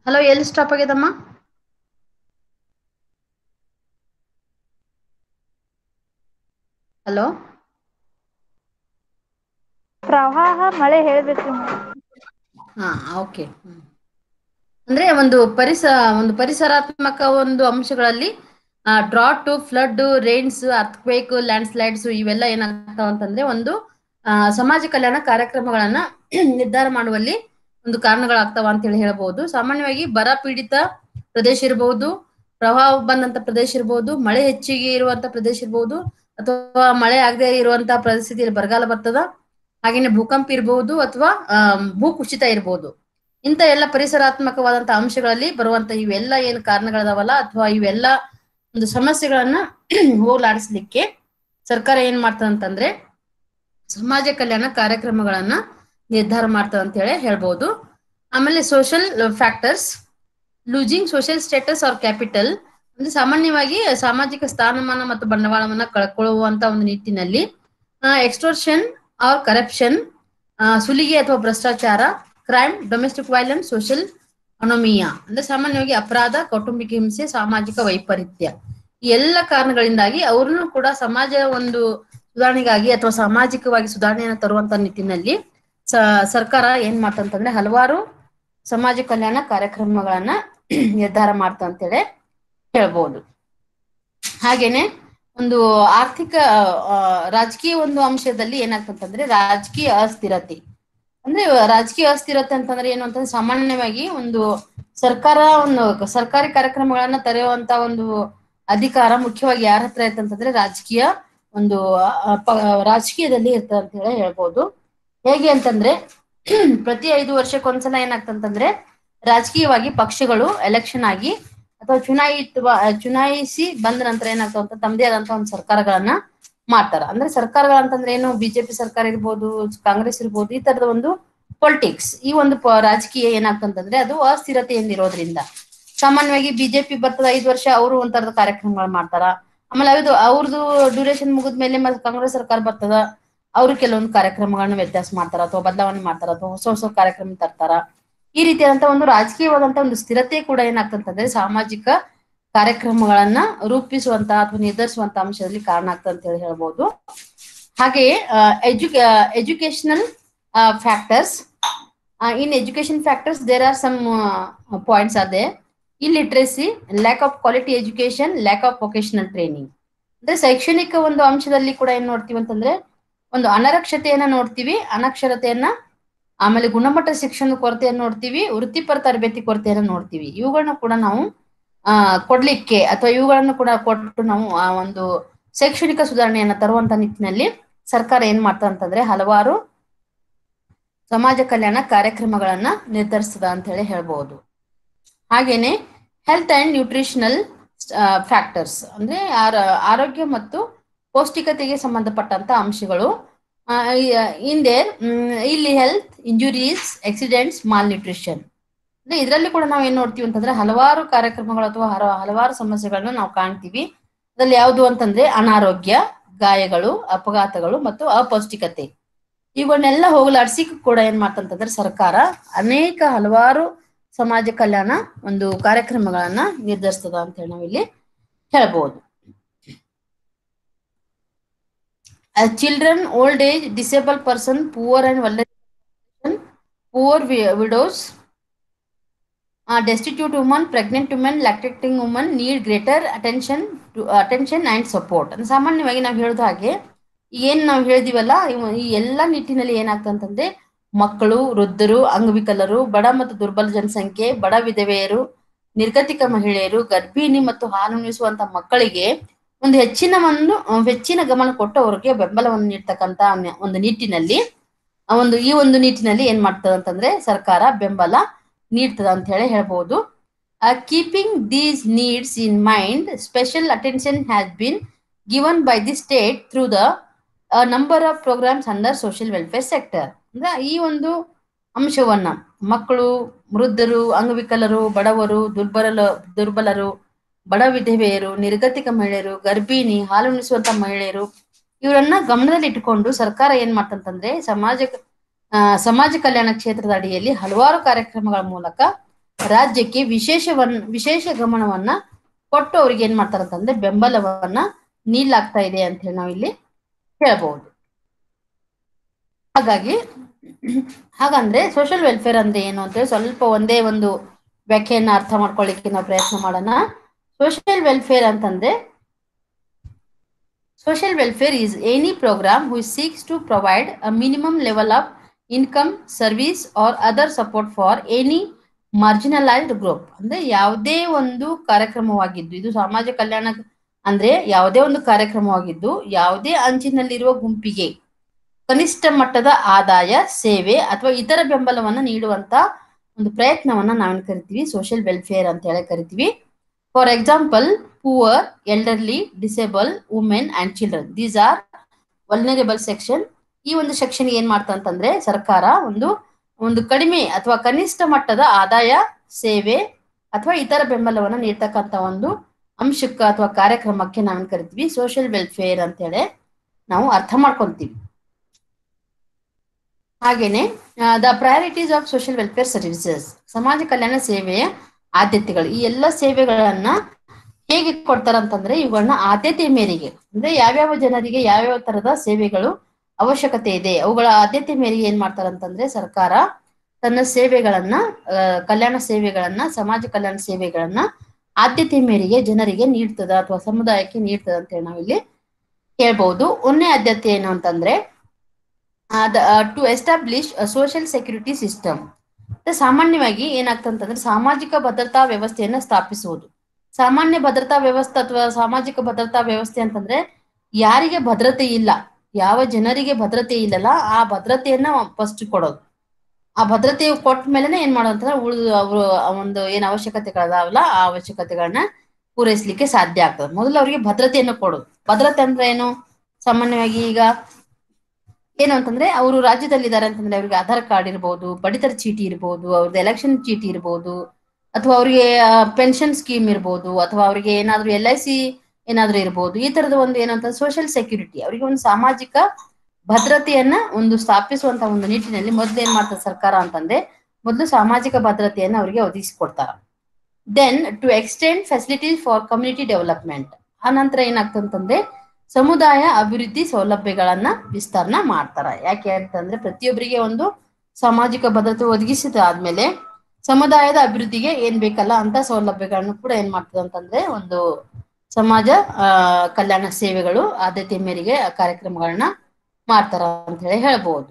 A: ಹಲೋ, ಎಲ್ಲಿ ಸ್ಟಾಪ್ ಆಗ್ಯದಮ್ಮ? ಹಲೋ,
B: ಪ್ರವಾಹ ಮಳೆ ಹೇಳ್ಬೇಕ್ರಿ ಮೇಡಮ್.
A: ಹಾ, ಓಕೆ. ಅಂದ್ರೆ ಒಂದು ಪರಿಸರಾತ್ಮಕ ಒಂದು ಅಂಶಗಳಲ್ಲಿ drought, flood, rains, earthquake, landslides ಇವೆಲ್ಲ ಏನಾಗ್ತಾವ ಅಂತಂದ್ರೆ ಒಂದು ಸಮಾಜ ಕಲ್ಯಾಣ ಕಾರ್ಯಕ್ರಮಗಳನ್ನ ನಿರ್ಧಾರ ಮಾಡುವಲ್ಲಿ ಒಂದು ಕಾರಣಗಳಾಗ್ತಾವ ಅಂತ ಹೇಳಿ ಹೇಳ್ಬಹುದು. ಸಾಮಾನ್ಯವಾಗಿ ಬರ ಪೀಡಿತ ಪ್ರದೇಶ ಇರಬಹುದು, ಪ್ರವಾಹ ಬಂದಂತ ಪ್ರದೇಶ ಇರಬಹುದು, ಮಳೆ ಹೆಚ್ಚಿಗೆ ಇರುವಂತ ಪ್ರದೇಶ ಇರಬಹುದು, ಅಥವಾ ಮಳೆ ಆಗದೆ ಇರುವಂತಹ ಪರಿಸ್ಥಿತಿಯಲ್ಲಿ ಬರಗಾಲ ಬರ್ತದ. ಹಾಗೇನೆ ಭೂಕಂಪ ಇರಬಹುದು ಅಥವಾ ಭೂ ಕುಸಿತ ಇರಬಹುದು. ಇಂಥ ಎಲ್ಲ ಪರಿಸರಾತ್ಮಕವಾದಂತಹ ಅಂಶಗಳಲ್ಲಿ ಬರುವಂತ ಇವೆಲ್ಲ ಏನು ಕಾರಣಗಳದಾವಲ್ಲ, ಅಥವಾ ಇವೆಲ್ಲ ಒಂದು ಸಮಸ್ಯೆಗಳನ್ನ ಹೋಗ್ಲಾಡಿಸ್ಲಿಕ್ಕೆ ಸರ್ಕಾರ ಏನ್ ಮಾಡ್ತದಂತಂದ್ರೆ ಸಮಾಜ ಕಲ್ಯಾಣ ಕಾರ್ಯಕ್ರಮಗಳನ್ನ ನಿರ್ಧಾರ ಮಾಡ್ತದ ಅಂತ ಹೇಳಿ ಹೇಳ್ಬಹುದು. ಆಮೇಲೆ social factors, losing social status or capital, ಅಂದ್ರೆ ಸಾಮಾನ್ಯವಾಗಿ ಸಾಮಾಜಿಕ ಸ್ಥಾನಮಾನ ಮತ್ತು ಬಂಡವಾಳವನ್ನ ಕಳ್ಕೊಳ್ಳುವಂತ ಒಂದು ನಿಟ್ಟಿನಲ್ಲಿ ಎಕ್ಸ್ಟೋರ್ಷನ್ ಆರ್ ಕರಪ್ಷನ್, ಸುಲಿಗೆ ಅಥವಾ ಭ್ರಷ್ಟಾಚಾರ, crime, domestic violence, social anomia, ಅಂದ್ರೆ ಸಾಮಾನ್ಯವಾಗಿ ಅಪರಾಧ, ಕೌಟುಂಬಿಕ ಹಿಂಸೆ, ಸಾಮಾಜಿಕ ವೈಪರೀತ್ಯ, ಈ ಎಲ್ಲ ಕಾರಣಗಳಿಂದಾಗಿ ಅವ್ರನ್ನು ಕೂಡ ಸಮಾಜ ಒಂದು ಸುಧಾರಣೆಗಾಗಿ ಅಥವಾ ಸಾಮಾಜಿಕವಾಗಿ ಸುಧಾರಣೆಯನ್ನು ತರುವಂತ ನಿಟ್ಟಿನಲ್ಲಿ ಸರ್ಕಾರ ಏನ್ ಮಾಡ್ತಂತಂದ್ರೆ ಹಲವಾರು ಸಮಾಜ ಕಲ್ಯಾಣ ಕಾರ್ಯಕ್ರಮಗಳನ್ನ ನಿರ್ಧಾರ ಮಾಡ್ತ ಅಂತೇಳಿ ಹೇಳ್ಬೋದು. ಹಾಗೇನೆ ಒಂದು ಆರ್ಥಿಕ ರಾಜಕೀಯ ಒಂದು ಅಂಶದಲ್ಲಿ ಏನಾಗ್ತಂತಂದ್ರೆ ರಾಜಕೀಯ ಅಸ್ಥಿರತೆ. ಅಂದ್ರೆ ರಾಜಕೀಯ ಅಸ್ಥಿರತೆ ಅಂತಂದ್ರೆ ಏನು ಅಂತಂದ್ರೆ ಸಾಮಾನ್ಯವಾಗಿ ಒಂದು ಸರ್ಕಾರಿ ಕಾರ್ಯಕ್ರಮಗಳನ್ನ ತರೆಯುವಂತ ಒಂದು ಅಧಿಕಾರ ಮುಖ್ಯವಾಗಿ ಯಾರ ಹತ್ರ ಇರ್ತಂತಂದ್ರೆ ರಾಜಕೀಯದಲ್ಲಿ ಇರ್ತದೆ ಅಂತ ಹೇಳಿ ಹೇಳ್ಬೋದು. ಹೇಗೆ ಅಂತಂದ್ರೆ ಪ್ರತಿ 5 ವರ್ಷಕ್ಕೊಂದ್ಸಲ ಏನಾಗ್ತಂತಂದ್ರೆ ರಾಜಕೀಯವಾಗಿ ಪಕ್ಷಗಳು ಎಲೆಕ್ಷನ್ ಆಗಿ ಅಥವಾ ಚುನಾಯಿಸಿ ಬಂದ ನಂತರ ಏನಾಗ್ತಾವ ತಮ್ಮದೇ ಆದಂತ ಒಂದು ಸರ್ಕಾರಗಳನ್ನ ಮಾಡ್ತಾರ. ಅಂದ್ರೆ ಸರ್ಕಾರಗಳಂತಂದ್ರೆ ಏನು, ಬಿಜೆಪಿ ಸರ್ಕಾರ ಇರ್ಬೋದು, ಕಾಂಗ್ರೆಸ್ ಇರ್ಬೋದು, ಈ ತರದ ಒಂದು ಪೊಲಿಟಿಕ್ಸ್, ಈ ಒಂದು ರಾಜಕೀಯ ಏನಾಗ್ತಂತಂದ್ರೆ ಅದು ಅಸ್ಥಿರತೆಯಿಂದ ಇರೋದ್ರಿಂದ ಸಾಮಾನ್ಯವಾಗಿ ಬಿಜೆಪಿ ಬರ್ತದ 5 ವರ್ಷ, ಅವರು ಒಂಥರದ ಕಾರ್ಯಕ್ರಮಗಳು ಮಾಡ್ತಾರ. ಆಮೇಲೆ ಅವ್ರದ್ದು ಡ್ಯೂರೇಷನ್ ಮುಗಿದ್ಮೇಲೆ ಮತ್ತೆ ಕಾಂಗ್ರೆಸ್ ಸರ್ಕಾರ ಬರ್ತದ, ಅವರು ಕೆಲವೊಂದು ಕಾರ್ಯಕ್ರಮಗಳನ್ನ ವ್ಯತ್ಯಾಸ ಮಾಡ್ತಾರ ಅಥವಾ ಬದಲಾವಣೆ ಮಾಡ್ತಾರ ಅಥವಾ ಹೊಸ ಕಾರ್ಯಕ್ರಮ ತರ್ತಾರ. ಈ ರೀತಿಯಾದಂತಹ ಒಂದು ರಾಜಕೀಯವಾದಂತಹ ಒಂದು ಸ್ಥಿರತೆ ಕೂಡ ಏನಾಗ್ತಂತಂದ್ರೆ ಸಾಮಾಜಿಕ ಕಾರ್ಯಕ್ರಮಗಳನ್ನ ರೂಪಿಸುವಂತ ಅಥವಾ ನಿರ್ಧರಿಸುವಂತ ಅಂಶದಲ್ಲಿ ಕಾರಣ ಆಗ್ತದೆ ಅಂತ ಹೇಳಿ ಹೇಳ್ಬೋದು. ಹಾಗೆಯೇ educational factors, in education factors there are some points are there. Illiteracy, lack of quality education, lack of vocational training. ಅಂದ್ರೆ ಶೈಕ್ಷಣಿಕ ಒಂದು ಅಂಶದಲ್ಲಿ ಕೂಡ ಏನ್ ನೋಡ್ತೀವಿ ಅಂತಂದ್ರೆ ಒಂದು ಅನಕ್ಷರತೆಯನ್ನ ನೋಡ್ತೀವಿ, ಅನಕ್ಷರತೆಯನ್ನ, ಆಮೇಲೆ ಗುಣಮಟ್ಟ ಶಿಕ್ಷಣ ಕೊರತೆಯನ್ನು ನೋಡ್ತೀವಿ, ವೃತ್ತಿಪರ ತರಬೇತಿ ಕೊರತೆಯನ್ನು ನೋಡ್ತೀವಿ. ಇವುಗಳನ್ನ ಕೂಡ ನಾವು ಕೊಡ್ಲಿಕ್ಕೆ ಅಥವಾ ಇವುಗಳನ್ನು ಕೂಡ ಕೊಟ್ಟು ನಾವು ಆ ಒಂದು ಶೈಕ್ಷಣಿಕ ಸುಧಾರಣೆಯನ್ನ ತರುವಂತ ನಿಟ್ಟಿನಲ್ಲಿ ಸರ್ಕಾರ ಏನ್ ಮಾಡ್ತಾ ಅಂತಂದ್ರೆ ಹಲವಾರು ಸಮಾಜ ಕಲ್ಯಾಣ ಕಾರ್ಯಕ್ರಮಗಳನ್ನ ನಿರ್ಧರಿಸ್ತದ ಅಂತ ಹೇಳಿ ಹೇಳ್ಬಹುದು. ಹಾಗೇನೆ ಹೆಲ್ತ್ ಅಂಡ್ ನ್ಯೂಟ್ರಿಷನಲ್ ಫ್ಯಾಕ್ಟರ್ಸ್, ಅಂದ್ರೆ ಆರೋಗ್ಯ ಮತ್ತು ಪೌಷ್ಟಿಕತೆಗೆ ಸಂಬಂಧಪಟ್ಟಂತ ಅಂಶಗಳು. ಇಲ್ಲಿ health, injuries, accidents, malnutrition, ಅಂದ್ರೆ ಇದರಲ್ಲಿ ಕೂಡ ನಾವು ಏನ್ ನೋಡ್ತೀವಿ ಅಂತಂದ್ರೆ ಹಲವಾರು ಕಾರ್ಯಕ್ರಮಗಳು ಅಥವಾ ಹಲವಾರು ಸಮಸ್ಯೆಗಳನ್ನ ನಾವು ಕಾಣ್ತೀವಿ. ಅದ್ರಲ್ಲಿ ಯಾವುದು ಅಂತಂದ್ರೆ ಅನಾರೋಗ್ಯ, ಗಾಯಗಳು, ಅಪಘಾತಗಳು ಮತ್ತು ಅಪೌಷ್ಟಿಕತೆ, ಇವುಗಳನ್ನೆಲ್ಲ ಹೋಗಲಾಡಿಸಿ ಕೂಡ ಏನ್ ಮಾಡ್ತಂತಂದ್ರೆ ಸರ್ಕಾರ ಹಲವಾರು ಸಮಾಜ ಕಲ್ಯಾಣ ಒಂದು ಕಾರ್ಯಕ್ರಮಗಳನ್ನ ನಿರ್ಧರಿಸ್ತದ ಅಂತ ಹೇಳಿ ನಾವಿಲ್ಲಿ ಹೇಳ್ಬಹುದು. Children, old age, disabled person, poor and vulnerable, poor widows, destitute women, pregnant women, lactating women need greater attention and support. ಸಾಮಾನ್ಯವಾಗಿ ನಾವು ಹೇಳೋದು ಹಾಗೆ ಏನ್ ನಾವು ಹೇಳಿದಿವಲ್ಲ ಈ ಎಲ್ಲಾ ನಿಟ್ಟಿನಲ್ಲಿ ಏನಾಗ್ತಂತಂದ್ರೆ ಮಕ್ಕಳು, ವೃದ್ಧರು, ಅಂಗವಿಕಲರು, ಬಡ ಮತ್ತು ದುರ್ಬಲ ಜನಸಂಖ್ಯೆ, ಬಡ ವಿಧವೆಯರು, ನಿರ್ಗತಿಕ ಮಹಿಳೆಯರು, ಗರ್ಭಿಣಿ ಮತ್ತು ಹಾಲುಣಿಸುವಂತ ಮಕ್ಕಳಿಗೆ ಒಂದು ಹೆಚ್ಚಿನ ಗಮನ ಕೊಟ್ಟು ಅವ್ರಿಗೆ ಬೆಂಬಲವನ್ನು ನೀಡ್ತಕ್ಕಂತ ಒಂದು ನಿಟ್ಟಿನಲ್ಲಿ ಈ ಒಂದು ನಿಟ್ಟಿನಲ್ಲಿ ಏನ್ ಮಾಡ್ತದ ಅಂತಂದ್ರೆ ಸರ್ಕಾರ ಬೆಂಬಲ ನೀಡ್ತದ ಅಂತ ಹೇಳಿ ಹೇಳ್ಬಹುದು. Keeping these needs in mind, special attention has been given by the state through the number of programmes under social welfare sector. ಅಂದ್ರೆ ಈ ಒಂದು ಅಂಶವನ್ನ ಮಕ್ಕಳು, ವೃದ್ಧರು, ಅಂಗವಿಕಲರು, ಬಡವರು, ದುರ್ಬಲರು, ಬಡ ವಿಧವೆಯರು, ನಿರ್ಗತಿಕ ಮಹಿಳೆಯರು, ಗರ್ಭಿಣಿ, ಹಾಲುಣಿಸುವಂತ ಮಹಿಳೆಯರು, ಇವರನ್ನ ಗಮನದಲ್ಲಿ ಇಟ್ಟುಕೊಂಡು ಸರ್ಕಾರ ಏನ್ ಮಾಡ್ತಂತಂದ್ರೆ ಸಮಾಜ ಕಲ್ಯಾಣ ಕ್ಷೇತ್ರದ ಅಡಿಯಲ್ಲಿ ಹಲವಾರು ಕಾರ್ಯಕ್ರಮಗಳ ಮೂಲಕ ರಾಜ್ಯಕ್ಕೆ ವಿಶೇಷ ಗಮನವನ್ನ ಕೊಟ್ಟು ಅವ್ರಿಗೆ ಏನ್ ಮಾಡ್ತಾರಂತಂದ್ರೆ ಬೆಂಬಲವನ್ನ ನೀಡಲಾಗ್ತಾ ಇದೆ ಅಂತ ಹೇಳಿ ನಾವು ಇಲ್ಲಿ ಹೇಳ್ಬಹುದು. ಹಾಗಂದ್ರೆ ಸೋಷಿಯಲ್ ವೆಲ್ಫೇರ್ ಅಂದ್ರೆ ಏನು ಅಂತೇಳಿ ಸ್ವಲ್ಪ ಒಂದೇ ಒಂದು ವ್ಯಾಖ್ಯೆಯನ್ನ ಅರ್ಥ ಮಾಡ್ಕೊಳ್ಳಿಕ್ಕೆ ನಾವು ಪ್ರಯತ್ನ ಮಾಡೋಣ. ಸೋಷಿಯಲ್ ವೆಲ್ಫೇರ್ ಅಂತಂದ್ರೆ social welfare is any programme which seeks to provide a minimum level of income, service or other support for any marginalized group. ಅಂದ್ರೆ ಯಾವುದೇ ಒಂದು ಕಾರ್ಯಕ್ರಮವಾಗಿದ್ದು, ಇದು ಸಮಾಜ ಕಲ್ಯಾಣ ಅಂದ್ರೆ ಯಾವುದೇ ಒಂದು ಕಾರ್ಯಕ್ರಮವಾಗಿದ್ದು ಯಾವುದೇ ಅಂಚಿನಲ್ಲಿರುವ ಗುಂಪಿಗೆ ಕನಿಷ್ಠ ಮಟ್ಟದ ಆದಾಯ, ಸೇವೆ ಅಥವಾ ಇತರ ಬೆಂಬಲವನ್ನ ನೀಡುವಂತ ಒಂದು ಪ್ರಯತ್ನವನ್ನ ನಾವೇನ್ ಕರಿತೀವಿ ಸೋಷಿಯಲ್ ವೆಲ್ಫೇರ್ ಅಂತ ಹೇಳಿ ಕರಿತೀವಿ. For example, poor, elderly, disable, women and children, these are vulnerable section. ಈ ಒಂದು ಸೆಕ್ಷನ್ ಏನ್ ಮಾಡ್ತಾ ಅಂತಂದ್ರೆ ಸರ್ಕಾರ ಒಂದು ಕಡಿಮೆ ಅಥವಾ ಕನಿಷ್ಠ ಮಟ್ಟದ ಆದಾಯ, ಸೇವೆ ಅಥವಾ ಇತರ ಬೆಂಬಲವನ್ನ ನೀಡ್ತಕ್ಕಂತ ಒಂದು ಅಂಶಕ್ಕೆ ಅಥವಾ ಕಾರ್ಯಕ್ರಮಕ್ಕೆ ನಾವೇನ್ ಕರಿತೀವಿ ಸೋಷಿಯಲ್ ವೆಲ್ಫೇರ್ ಅಂತ ಹೇಳಿ ನಾವು ಅರ್ಥ ಮಾಡ್ಕೊಂತೀವಿ. ಹಾಗೇನೆ the priorities of social welfare services, ಸಮಾಜ ಕಲ್ಯಾಣ ಸೇವೆಯ ಆದ್ಯತೆಗಳು. ಈ ಎಲ್ಲ ಸೇವೆಗಳನ್ನ ಹೇಗೆ ಕೊಡ್ತಾರಂತಂದ್ರೆ ಇವುಗಳನ್ನ ಆದ್ಯತೆ ಮೇರೆಗೆ, ಅಂದ್ರೆ ಯಾವ್ಯಾವ ಜನರಿಗೆ ಯಾವ್ಯಾವ ತರದ ಸೇವೆಗಳು ಅವಶ್ಯಕತೆ ಇದೆ ಅವುಗಳ ಆದ್ಯತೆ ಮೇರೆಗೆ ಏನ್ ಮಾಡ್ತಾರಂತಂದ್ರೆ ಸರ್ಕಾರ ತನ್ನ ಸೇವೆಗಳನ್ನ ಕಲ್ಯಾಣ ಸೇವೆಗಳನ್ನ ಸಮಾಜ ಕಲ್ಯಾಣ ಸೇವೆಗಳನ್ನ ಆದ್ಯತೆ ಮೇರೆಗೆ ಜನರಿಗೆ ನೀಡ್ತದ ಅಥವಾ ಸಮುದಾಯಕ್ಕೆ ನೀಡ್ತದ ಅಂತ ಹೇಳಿ ನಾವಿಲ್ಲಿ ಹೇಳ್ಬಹುದು. ಒಂದನೇ ಆದ್ಯತೆ ಏನು ಅಂತಂದ್ರೆ to establish social security system. ಸಾಮಾನ್ಯವಾಗಿ ಏನಾಗ್ತಂತಂದ್ರೆ ಸಾಮಾಜಿಕ ಭದ್ರತಾ ವ್ಯವಸ್ಥೆಯನ್ನ ಸ್ಥಾಪಿಸುವುದು. ಸಾಮಾನ್ಯ ಭದ್ರತಾ ವ್ಯವಸ್ಥೆ ಅಥವಾ ಸಾಮಾಜಿಕ ಭದ್ರತಾ ವ್ಯವಸ್ಥೆ ಅಂತಂದ್ರೆ ಯಾರಿಗೆ ಭದ್ರತೆ ಇಲ್ಲ, ಯಾವ ಜನರಿಗೆ ಭದ್ರತೆ ಇಲ್ಲಲ್ಲ ಆ ಭದ್ರತೆಯನ್ನ ಫಸ್ಟ್ ಕೊಡೋದು. ಆ ಭದ್ರತೆ ಕೊಟ್ಟ ಮೇಲೆನೆ ಏನ್ ಮಾಡೋದಂತಂದ್ರೆ ಅವರು ಒಂದು ಏನ್ ಅವಶ್ಯಕತೆಗಳದಾವಲ್ಲ ಆ ಅವಶ್ಯಕತೆಗಳನ್ನ ಪೂರೈಸ್ಲಿಕ್ಕೆ ಸಾಧ್ಯ ಆಗ್ತದೆ. ಮೊದಲು ಅವರಿಗೆ ಭದ್ರತೆಯನ್ನು ಕೊಡೋದು. ಭದ್ರತೆ ಅಂದ್ರೆ ಏನು? ಸಾಮಾನ್ಯವಾಗಿ ಈಗ ಏನು ಅಂತಂದ್ರೆ ಅವರು ರಾಜ್ಯದಲ್ಲಿದ್ದಾರೆ ಅಂತಂದ್ರೆ ಅವ್ರಿಗೆ ಆಧಾರ್ ಕಾರ್ಡ್ ಇರ್ಬೋದು, ಪಡಿತರ ಚೀಟಿ ಇರ್ಬೋದು, ಅವ್ರದ್ದು ಎಲೆಕ್ಷನ್ ಚೀಟಿ ಇರ್ಬೋದು, ಅಥವಾ ಅವ್ರಿಗೆ ಪೆನ್ಷನ್ ಸ್ಕೀಮ್ ಇರ್ಬೋದು, ಅಥವಾ ಅವ್ರಿಗೆ ಏನಾದ್ರು LIC ಏನಾದ್ರು ಇರ್ಬೋದು. ಈ ತರದ ಒಂದು ಏನಂತ ಸೋಷಿಯಲ್ ಸೆಕ್ಯೂರಿಟಿ, ಅವರಿಗೆ ಒಂದು ಸಾಮಾಜಿಕ ಭದ್ರತೆಯನ್ನ ಒಂದು ಸ್ಥಾಪಿಸುವಂತ ಒಂದು ನಿಟ್ಟಿನಲ್ಲಿ ಮೊದ್ಲು ಏನ್ ಮಾಡ್ತದೆ ಸರ್ಕಾರ ಅಂತಂದ್ರೆ ಮೊದಲು ಸಾಮಾಜಿಕ ಭದ್ರತೆಯನ್ನ ಅವರಿಗೆ ಒದಗಿಸಿಕೊಡ್ತಾರ. Then to extend facilities for community development, ಆ ನಂತರ ಏನಾಗ್ತಂತಂದ್ರೆ ಸಮುದಾಯ ಅಭಿವೃದ್ಧಿ ಸೌಲಭ್ಯಗಳನ್ನ ವಿಸ್ತರಣೆ ಮಾಡ್ತಾರ. ಯಾಕೆ ಅಂತಂದ್ರೆ ಪ್ರತಿಯೊಬ್ಬರಿಗೆ ಒಂದು ಸಾಮಾಜಿಕ ಭದ್ರತೆ ಒದಗಿಸಿದ ಆದ್ಮೇಲೆ ಸಮುದಾಯದ ಅಭಿವೃದ್ಧಿಗೆ ಏನ್ ಬೇಕಲ್ಲ ಅಂತ ಸೌಲಭ್ಯಗಳನ್ನು ಕೂಡ ಏನ್ ಮಾಡ್ತದ ಅಂತಂದ್ರೆ ಒಂದು ಸಮಾಜ ಕಲ್ಯಾಣ ಸೇವೆಗಳು ಆದ್ಯತೆ ಮೇರೆಗೆ ಕಾರ್ಯಕ್ರಮಗಳನ್ನ ಮಾಡ್ತಾರ ಅಂತ ಹೇಳಿ ಹೇಳ್ಬಹುದು.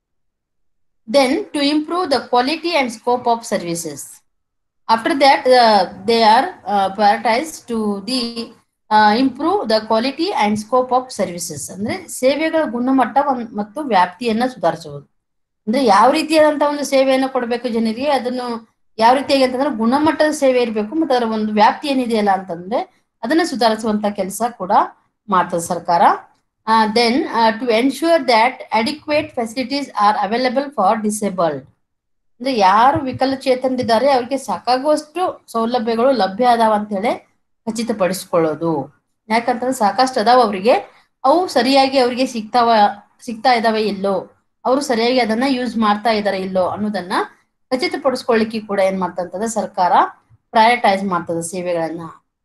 A: Then to improve the quality and scope of services. After that they are prioritise to the improve the quality and scope of services. ಅಂದ್ರೆ ಸೇವೆಗಳ ಗುಣಮಟ್ಟ ಮತ್ತು ವ್ಯಾಪ್ತಿಯನ್ನ ಸುಧಾರಿಸುವುದು. ಅಂದ್ರೆ ಯಾವ ರೀತಿಯಾದಂತಹ ಒಂದು ಸೇವೆಯನ್ನು ಕೊಡಬೇಕು ಜನರಿಗೆ, ಅದನ್ನು ಯಾವ ರೀತಿಯಾಗಿ ಅಂತಂದ್ರೆ ಗುಣಮಟ್ಟದ ಸೇವೆ ಇರಬೇಕು ಮತ್ತು ಅದರ ಒಂದು ವ್ಯಾಪ್ತಿ ಏನಿದೆಯಲ್ಲ ಅಂತಂದ್ರೆ ಅದನ್ನ ಸುಧಾರಿಸುವಂತ ಕೆಲಸ ಕೂಡ ಮಾಡ್ತದೆ ಸರ್ಕಾರ. Then to ensure that adequate facilities are available for disabled. ಅಂದ್ರೆ ಯಾರು ವಿಕಲಚೇತನರಿದ್ದಾರೆ ಅವ್ರಿಗೆ ಸಾಕಾಗುವಷ್ಟು ಸೌಲಭ್ಯಗಳು ಲಭ್ಯ ಅದಾವ ಅಂತ ಹೇಳಿ ಖಚಿತಪಡಿಸ್ಕೊಳ್ಳೋದು. ಯಾಕಂತಂದ್ರೆ ಸಾಕಷ್ಟು ಅದಾವ ಅವರಿಗೆ, ಅವು ಸರಿಯಾಗಿ ಅವ್ರಿಗೆ ಸಿಗ್ತಾ ಇದಾವೆ ಇಲ್ಲೋ, ಅವರು ಸರಿಯಾಗಿ ಅದನ್ನ ಯೂಸ್ ಮಾಡ್ತಾ ಇದಾರೆ ಇಲ್ಲೋ ಅನ್ನೋದನ್ನ ಖಚಿತಪಡಿಸ್ಕೊಳ್ಳಿಕ್ಕೆ ಕೂಡ ಏನ್ ಮಾಡ್ತಂತಂದ್ರೆ ಸರ್ಕಾರ ಪ್ರಯಾರಿಟೈಸ್ ಮಾಡ್ತದೆ ಸೇವೆಗಳನ್ನ.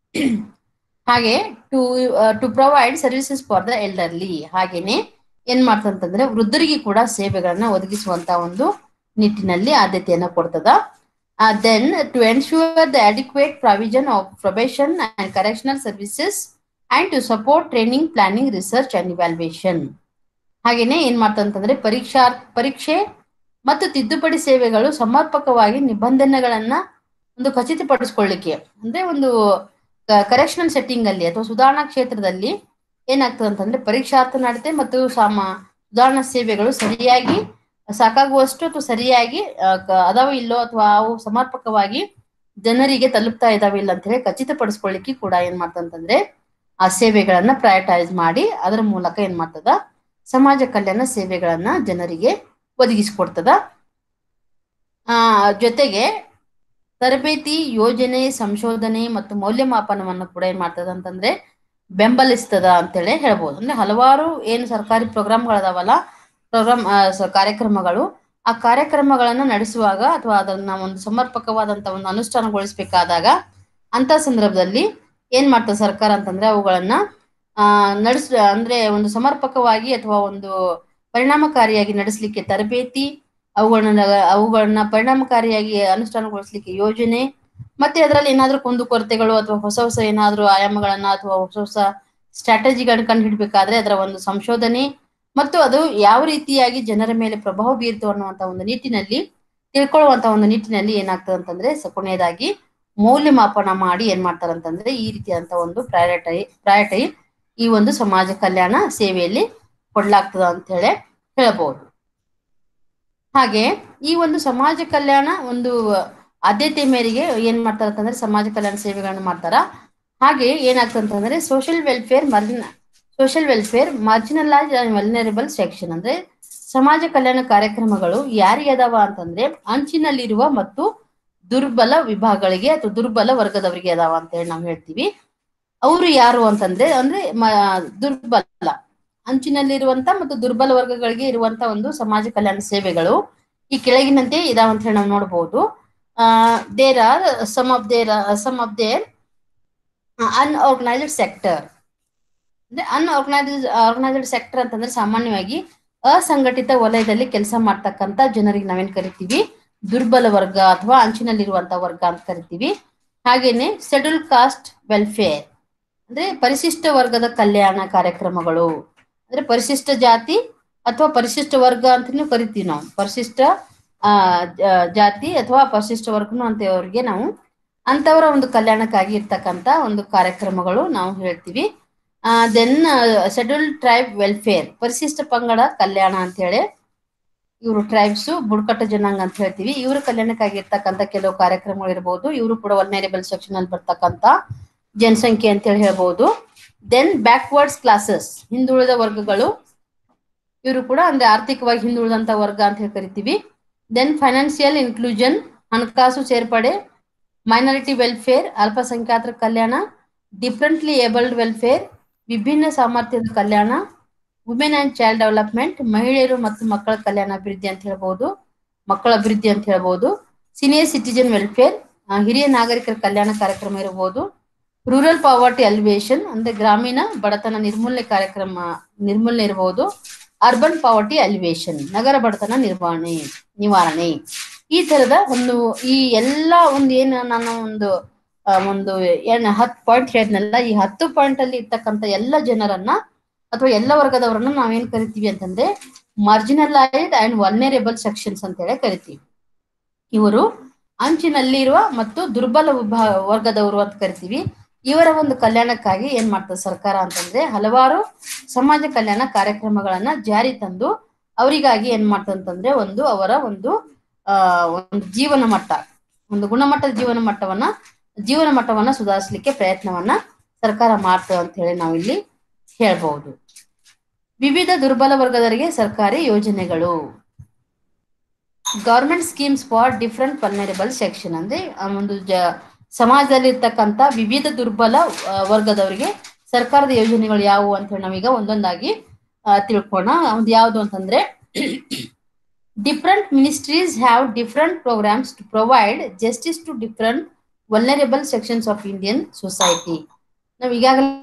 A: ಹಾಗೆ to provide services for the elderly, ಹಾಗೇನೆ ಏನ್ ಮಾಡ್ತಂತಂದ್ರೆ ವೃದ್ಧರಿಗೆ ಕೂಡ ಸೇವೆಗಳನ್ನ ಒದಗಿಸುವಂತ ಒಂದು ನಿಟ್ಟಿನಲ್ಲಿ ಆದ್ಯತೆಯನ್ನ ಕೊಡ್ತದ. Then to ensure the adequate provision of probation and correctional services and to support training, planning, research and evaluation. ಹಾಗೇನೆ ಏನ್ ಮಾಡ್ತಂತಂದ್ರೆ ಪರೀಕ್ಷೆ ಮತ್ತು ತಿದ್ದುಪಡಿ ಸೇವೆಗಳು ಸಮರ್ಪಕವಾಗಿ ನಿಬಂಧನೆಗಳನ್ನ ಒಂದು ಖಚಿತಪಡಿಸ್ಕೊಳ್ಳಿಕ್ಕೆ, ಅಂದ್ರೆ ಒಂದು ಕರೆಕ್ಷನಲ್ ಸೆಟ್ಟಿಂಗ್ ಅಲ್ಲಿ ಅಥವಾ ಸುಧಾರಣಾ ಕ್ಷೇತ್ರದಲ್ಲಿ ಏನಾಗ್ತದೆ ಅಂತಂದ್ರೆ ಪರೀಕ್ಷಾರ್ಥ ನಡತೆ ಮತ್ತು ಸುಧಾರಣಾ ಸೇವೆಗಳು ಸರಿಯಾಗಿ ಸಾಕಾಗುವಷ್ಟು ಅಥವಾ ಸರಿಯಾಗಿ ಅದಾವ ಇಲ್ಲೋ ಅಥವಾ ಅವು ಸಮರ್ಪಕವಾಗಿ ಜನರಿಗೆ ತಲುಪ್ತಾ ಇದಾವೆ ಇಲ್ಲ ಅಂತ ಹೇಳಿ ಖಚಿತಪಡಿಸ್ಕೊಳ್ಳಿಕ್ಕೆ ಕೂಡ ಏನ್ ಮಾಡ್ತಂತಂದ್ರೆ ಆ ಸೇವೆಗಳನ್ನ ಪ್ರಯಾರಿಟೈಸ್ ಮಾಡಿ ಅದರ ಮೂಲಕ ಏನ್ ಮಾಡ್ತದ ಸಮಾಜ ಕಲ್ಯಾಣ ಸೇವೆಗಳನ್ನ ಜನರಿಗೆ ಒದಗಿಸಿಕೊಡ್ತದ. ಜೊತೆಗೆ ತರಬೇತಿ, ಯೋಜನೆ, ಸಂಶೋಧನೆ ಮತ್ತು ಮೌಲ್ಯಮಾಪನವನ್ನು ಕೂಡ ಏನ್ ಮಾಡ್ತದ ಅಂತಂದ್ರೆ ಬೆಂಬಲಿಸ್ತದ ಅಂತೇಳಿ ಹೇಳ್ಬೋದು. ಅಂದ್ರೆ ಹಲವಾರು ಏನು ಸರ್ಕಾರಿ ಪ್ರೋಗ್ರಾಮ್ಗಳದಾವಲ್ಲ, ಕಾರ್ಯಕ್ರಮಗಳು, ಆ ಕಾರ್ಯಕ್ರಮಗಳನ್ನ ನಡೆಸುವಾಗ ಅಥವಾ ಅದನ್ನ ಒಂದು ಸಮರ್ಪಕವಾದಂತ ಒಂದು ಅನುಷ್ಠಾನಗೊಳಿಸಬೇಕಾದಾಗ ಅಂತ ಸಂದರ್ಭದಲ್ಲಿ ಏನ್ ಮಾಡ್ತದೆ ಸರ್ಕಾರ ಅಂತಂದ್ರೆ ಅವುಗಳನ್ನ ಅಂದ್ರೆ ಒಂದು ಸಮರ್ಪಕವಾಗಿ ಅಥವಾ ಒಂದು ಪರಿಣಾಮಕಾರಿಯಾಗಿ ನಡೆಸಲಿಕ್ಕೆ ತರಬೇತಿ, ಅವುಗಳನ್ನ ಪರಿಣಾಮಕಾರಿಯಾಗಿ ಅನುಷ್ಠಾನಗೊಳಿಸಲಿಕ್ಕೆ ಯೋಜನೆ, ಮತ್ತೆ ಅದರಲ್ಲಿ ಏನಾದ್ರೂ ಕುಂದುಕೊರತೆಗಳು ಅಥವಾ ಹೊಸ ಹೊಸ ಏನಾದ್ರೂ ಆಯಾಮಗಳನ್ನ ಅಥವಾ ಹೊಸ ಹೊಸ ಸ್ಟ್ರಾಟಜಿಗಳನ್ನ ಕಂಡು ಹಿಡ್ಬೇಕಾದ್ರೆ ಅದರ ಒಂದು ಸಂಶೋಧನೆ ಮತ್ತು ಅದು ಯಾವ ರೀತಿಯಾಗಿ ಜನರ ಮೇಲೆ ಪ್ರಭಾವ ಬೀರ್ತು ಅನ್ನುವಂತ ಒಂದು ನಿಟ್ಟಿನಲ್ಲಿ ತಿಳ್ಕೊಳ್ಳುವಂತ ಒಂದು ನಿಟ್ಟಿನಲ್ಲಿ ಏನಾಗ್ತದೆ ಅಂತಂದ್ರೆ ಕೊನೆಯದಾಗಿ ಮೌಲ್ಯಮಾಪನ ಮಾಡಿ ಏನ್ ಮಾಡ್ತಾರಂತಂದ್ರೆ ಈ ರೀತಿಯಾದಂತ ಒಂದು ಪ್ರಯಾರಿಟಿ ಈ ಒಂದು ಸಮಾಜ ಕಲ್ಯಾಣ ಸೇವೆಯಲ್ಲಿ ಕೊಡ್ಲಾಗ್ತದ ಅಂತ ಹೇಳ್ಬಹುದು. ಹಾಗೆ ಈ ಒಂದು ಸಮಾಜ ಕಲ್ಯಾಣ ಒಂದು ಆದ್ಯತೆ ಮೇರೆಗೆ ಏನ್ ಮಾಡ್ತಾರ ಅಂತಂದ್ರೆ ಸಮಾಜ ಕಲ್ಯಾಣ ಸೇವೆಗಳನ್ನ ಮಾಡ್ತಾರ. ಹಾಗೆ ಏನಾಗ್ತಂತಂದ್ರೆ social welfare marginalise and vulnerable section ಅಂದ್ರೆ ಸಮಾಜ ಕಲ್ಯಾಣ ಕಾರ್ಯಕ್ರಮಗಳು ಯಾರಿಗೆ ಅದಾವ ಅಂತಂದ್ರೆ ಅಂಚಿನಲ್ಲಿರುವ ಮತ್ತು ದುರ್ಬಲ ವಿಭಾಗಗಳಿಗೆ ಅಥವಾ ದುರ್ಬಲ ವರ್ಗದವರಿಗೆ ಅದಾವ ಅಂತ ಹೇಳಿ ನಾವು ಹೇಳ್ತೀವಿ. ಅವರು ಯಾರು ಅಂತಂದ್ರೆ ದುರ್ಬಲ ಅಂಚಿನಲ್ಲಿರುವಂತ ಮತ್ತು ದುರ್ಬಲ ವರ್ಗಗಳಿಗೆ ಇರುವಂತ ಒಂದು ಸಮಾಜ ಕಲ್ಯಾಣ ಸೇವೆಗಳು ಈ ಕೆಳಗಿನಂತೆ ಇದಾವ ಅಂತ ಹೇಳಿ ನಾವು ನೋಡಬಹುದು. There are some of their unorganised sector. ಅಂದ್ರೆ ಆರ್ಗನೈಸ್ಡ್ ಸೆಕ್ಟರ್ ಅಂತಂದ್ರೆ ಸಾಮಾನ್ಯವಾಗಿ ಅಸಂಘಟಿತ ವಲಯದಲ್ಲಿ ಕೆಲಸ ಮಾಡ್ತಕ್ಕಂತ ಜನರಿಗೆ ನಾವೇನ್ ಕರಿತೀವಿ ದುರ್ಬಲ ವರ್ಗ ಅಥವಾ ಅಂಚಿನಲ್ಲಿರುವಂತ ವರ್ಗ ಅಂತ ಕರಿತೀವಿ. ಹಾಗೇನೆ ಶೆಡ್ಯೂಲ್ ಕಾಸ್ಟ್ ವೆಲ್ಫೇರ್ ಅಂದ್ರೆ ಪರಿಶಿಷ್ಟ ವರ್ಗದ ಕಲ್ಯಾಣ ಕಾರ್ಯಕ್ರಮಗಳು, ಅಂದ್ರೆ ಪರಿಶಿಷ್ಟ ಜಾತಿ ಅಥವಾ ಪರಿಶಿಷ್ಟ ವರ್ಗ ಅಂತಾನೂ ಕರಿತೀವಿ ನಾವು. ಪರಿಶಿಷ್ಟ ಜಾತಿ ಅಥವಾ ಪರಿಶಿಷ್ಟ ವರ್ಗನು ಅಂತವ್ರಿಗೆ ನಾವು ಅಂತವರ ಒಂದು ಕಲ್ಯಾಣಕ್ಕಾಗಿ ಇರ್ತಕ್ಕಂತ ಒಂದು ಕಾರ್ಯಕ್ರಮಗಳು ನಾವು ಹೇಳ್ತೀವಿ. ದೆನ್ ಶೆಡ್ಯೂಲ್ ಟ್ರೈಬ್ ವೆಲ್ಫೇರ್ ಪರಿಶಿಷ್ಟ ಪಂಗಡ ಕಲ್ಯಾಣ ಅಂತ ಹೇಳಿ, ಇವರು ಟ್ರೈಬ್ಸ್ ಬುಡಕಟ್ಟು ಜನಾಂಗ ಅಂತ ಹೇಳ್ತೀವಿ. ಇವ್ರ ಕಲ್ಯಾಣಕ್ಕಾಗಿ ಇರ್ತಕ್ಕಂಥ ಕೆಲವು ಕಾರ್ಯಕ್ರಮಗಳು ಇರಬಹುದು. ಇವರು ಕೂಡ ವಲ್ನರೇಬಲ್ ಸೆಕ್ಷನ್ ಅಲ್ಲಿ ಬರ್ತಕ್ಕಂತ ಜನಸಂಖ್ಯೆ ಅಂತ ಹೇಳಿ ಹೇಳ್ಬಹುದು. ದೆನ್ ಬ್ಯಾಕ್ವರ್ಡ್ಸ್ ಕ್ಲಾಸಸ್ ಹಿಂದುಳಿದ ವರ್ಗಗಳು, ಇವರು ಕೂಡ ಅಂದ್ರೆ ಆರ್ಥಿಕವಾಗಿ ಹಿಂದುಳಿದಂತ ವರ್ಗ ಅಂತ ಹೇಳಿ ಕರಿತೀವಿ. ದೆನ್ ಫೈನಾನ್ಸಿಯಲ್ ಇನ್ಕ್ಲೂಷನ್ ಹಣಕಾಸು ಸೇರ್ಪಡೆ, ಮೈನಾರಿಟಿ ವೆಲ್ಫೇರ್ ಅಲ್ಪಸಂಖ್ಯಾತರ ಕಲ್ಯಾಣ, ಡಿಫ್ರೆಂಟ್ಲಿ ಏಬಲ್ಡ್ ವೆಲ್ಫೇರ್ ವಿಭಿನ್ನ ಸಾಮರ್ಥ್ಯದ ಕಲ್ಯಾಣ, ವುಮೆನ್ ಅಂಡ್ ಚೈಲ್ಡ್ ಡೆವಲಪ್ಮೆಂಟ್ ಮಹಿಳೆಯರು ಮತ್ತು ಮಕ್ಕಳ ಕಲ್ಯಾಣ ಅಭಿವೃದ್ಧಿ ಅಂತ ಹೇಳ್ಬಹುದು, ಮಕ್ಕಳ ಅಭಿವೃದ್ಧಿ ಅಂತ ಹೇಳ್ಬಹುದು. ಸೀನಿಯರ್ ಸಿಟಿಜನ್ ವೆಲ್ಫೇರ್ ಹಿರಿಯ ನಾಗರಿಕರ ಕಲ್ಯಾಣ ಕಾರ್ಯಕ್ರಮ ಇರಬಹುದು. ರೂರಲ್ ಪಾವರ್ಟಿ ಅಲಿವೇಶನ್ ಅಂದ್ರೆ ಗ್ರಾಮೀಣ ಬಡತನ ನಿರ್ಮೂಲನೆ ಇರಬಹುದು. ಅರ್ಬನ್ ಪಾವರ್ಟಿ ಅಲಿವೇಶನ್ ನಗರ ಬಡತನ ನಿವಾರಣೆ. ಈ ತರದ ಈ ಎಲ್ಲಾ ಏನು ನಾನು ಒಂದು 10 ಪಾಯಿಂಟ್ ಹೇಳಿದ್ನಲ್ಲ, ಈ 10 ಪಾಯಿಂಟ್ ಅಲ್ಲಿ ಇರ್ತಕ್ಕಂಥ ಎಲ್ಲ ಜನರನ್ನ ಅಥವಾ ಎಲ್ಲ ವರ್ಗದವರನ್ನ ನಾವೇನ್ ಕರಿತೀವಿ ಅಂತಂದ್ರೆ ಮಾರ್ಜಿನಲೈಸ್ಡ್ ಅಂಡ್ ವಲ್ನರೇಬಲ್ ಸೆಕ್ಷನ್ಸ್ ಅಂತ ಹೇಳಿ ಕರಿತೀವಿ. ಇವರು ಅಂಚಿನಲ್ಲಿರುವ ಮತ್ತು ದುರ್ಬಲ ವರ್ಗದವರು ಅಂತ ಕರಿತೀವಿ. ಇವರ ಒಂದು ಕಲ್ಯಾಣಕ್ಕಾಗಿ ಏನ್ ಮಾಡ್ತದೆ ಸರ್ಕಾರ ಅಂತಂದ್ರೆ ಹಲವಾರು ಸಮಾಜ ಕಲ್ಯಾಣ ಕಾರ್ಯಕ್ರಮಗಳನ್ನ ಜಾರಿ ತಂದು ಅವರಿಗಾಗಿ ಏನ್ ಮಾಡ್ತಂತಂದ್ರೆ ಅವರ ಒಂದು ಜೀವನ ಮಟ್ಟ, ಒಂದು ಗುಣಮಟ್ಟದ ಜೀವನ ಮಟ್ಟವನ್ನ ಸುಧಾರಿಸಲಿಕ್ಕೆ ಪ್ರಯತ್ನವನ್ನ ಸರ್ಕಾರ ಮಾಡ್ತದೆ ಅಂತ ಹೇಳಿ ನಾವಿಲ್ಲಿ ಹೇಳ್ಬಹುದು. ವಿವಿಧ ದುರ್ಬಲ ವರ್ಗದವರಿಗೆ ಸರ್ಕಾರಿ ಯೋಜನೆಗಳು, government schemes for different vulnerable section ಅಂದ್ರೆ ಒಂದು ಸಮಾಜದಲ್ಲಿ ಇರ್ತಕ್ಕಂಥ ವಿವಿಧ ದುರ್ಬಲ ವರ್ಗದವರಿಗೆ ಸರ್ಕಾರದ ಯೋಜನೆಗಳು ಯಾವುವು ಅಂತ ಹೇಳಿ ನಾವೀಗ ಒಂದೊಂದಾಗಿ ತಿಳ್ಕೋಣ. ಒಂದು ಯಾವುದು ಅಂತಂದ್ರೆ different ministries have different programs to provide justice to different vulnerable sections of Indian society. ನಾವು ಈಗಾಗಲೇ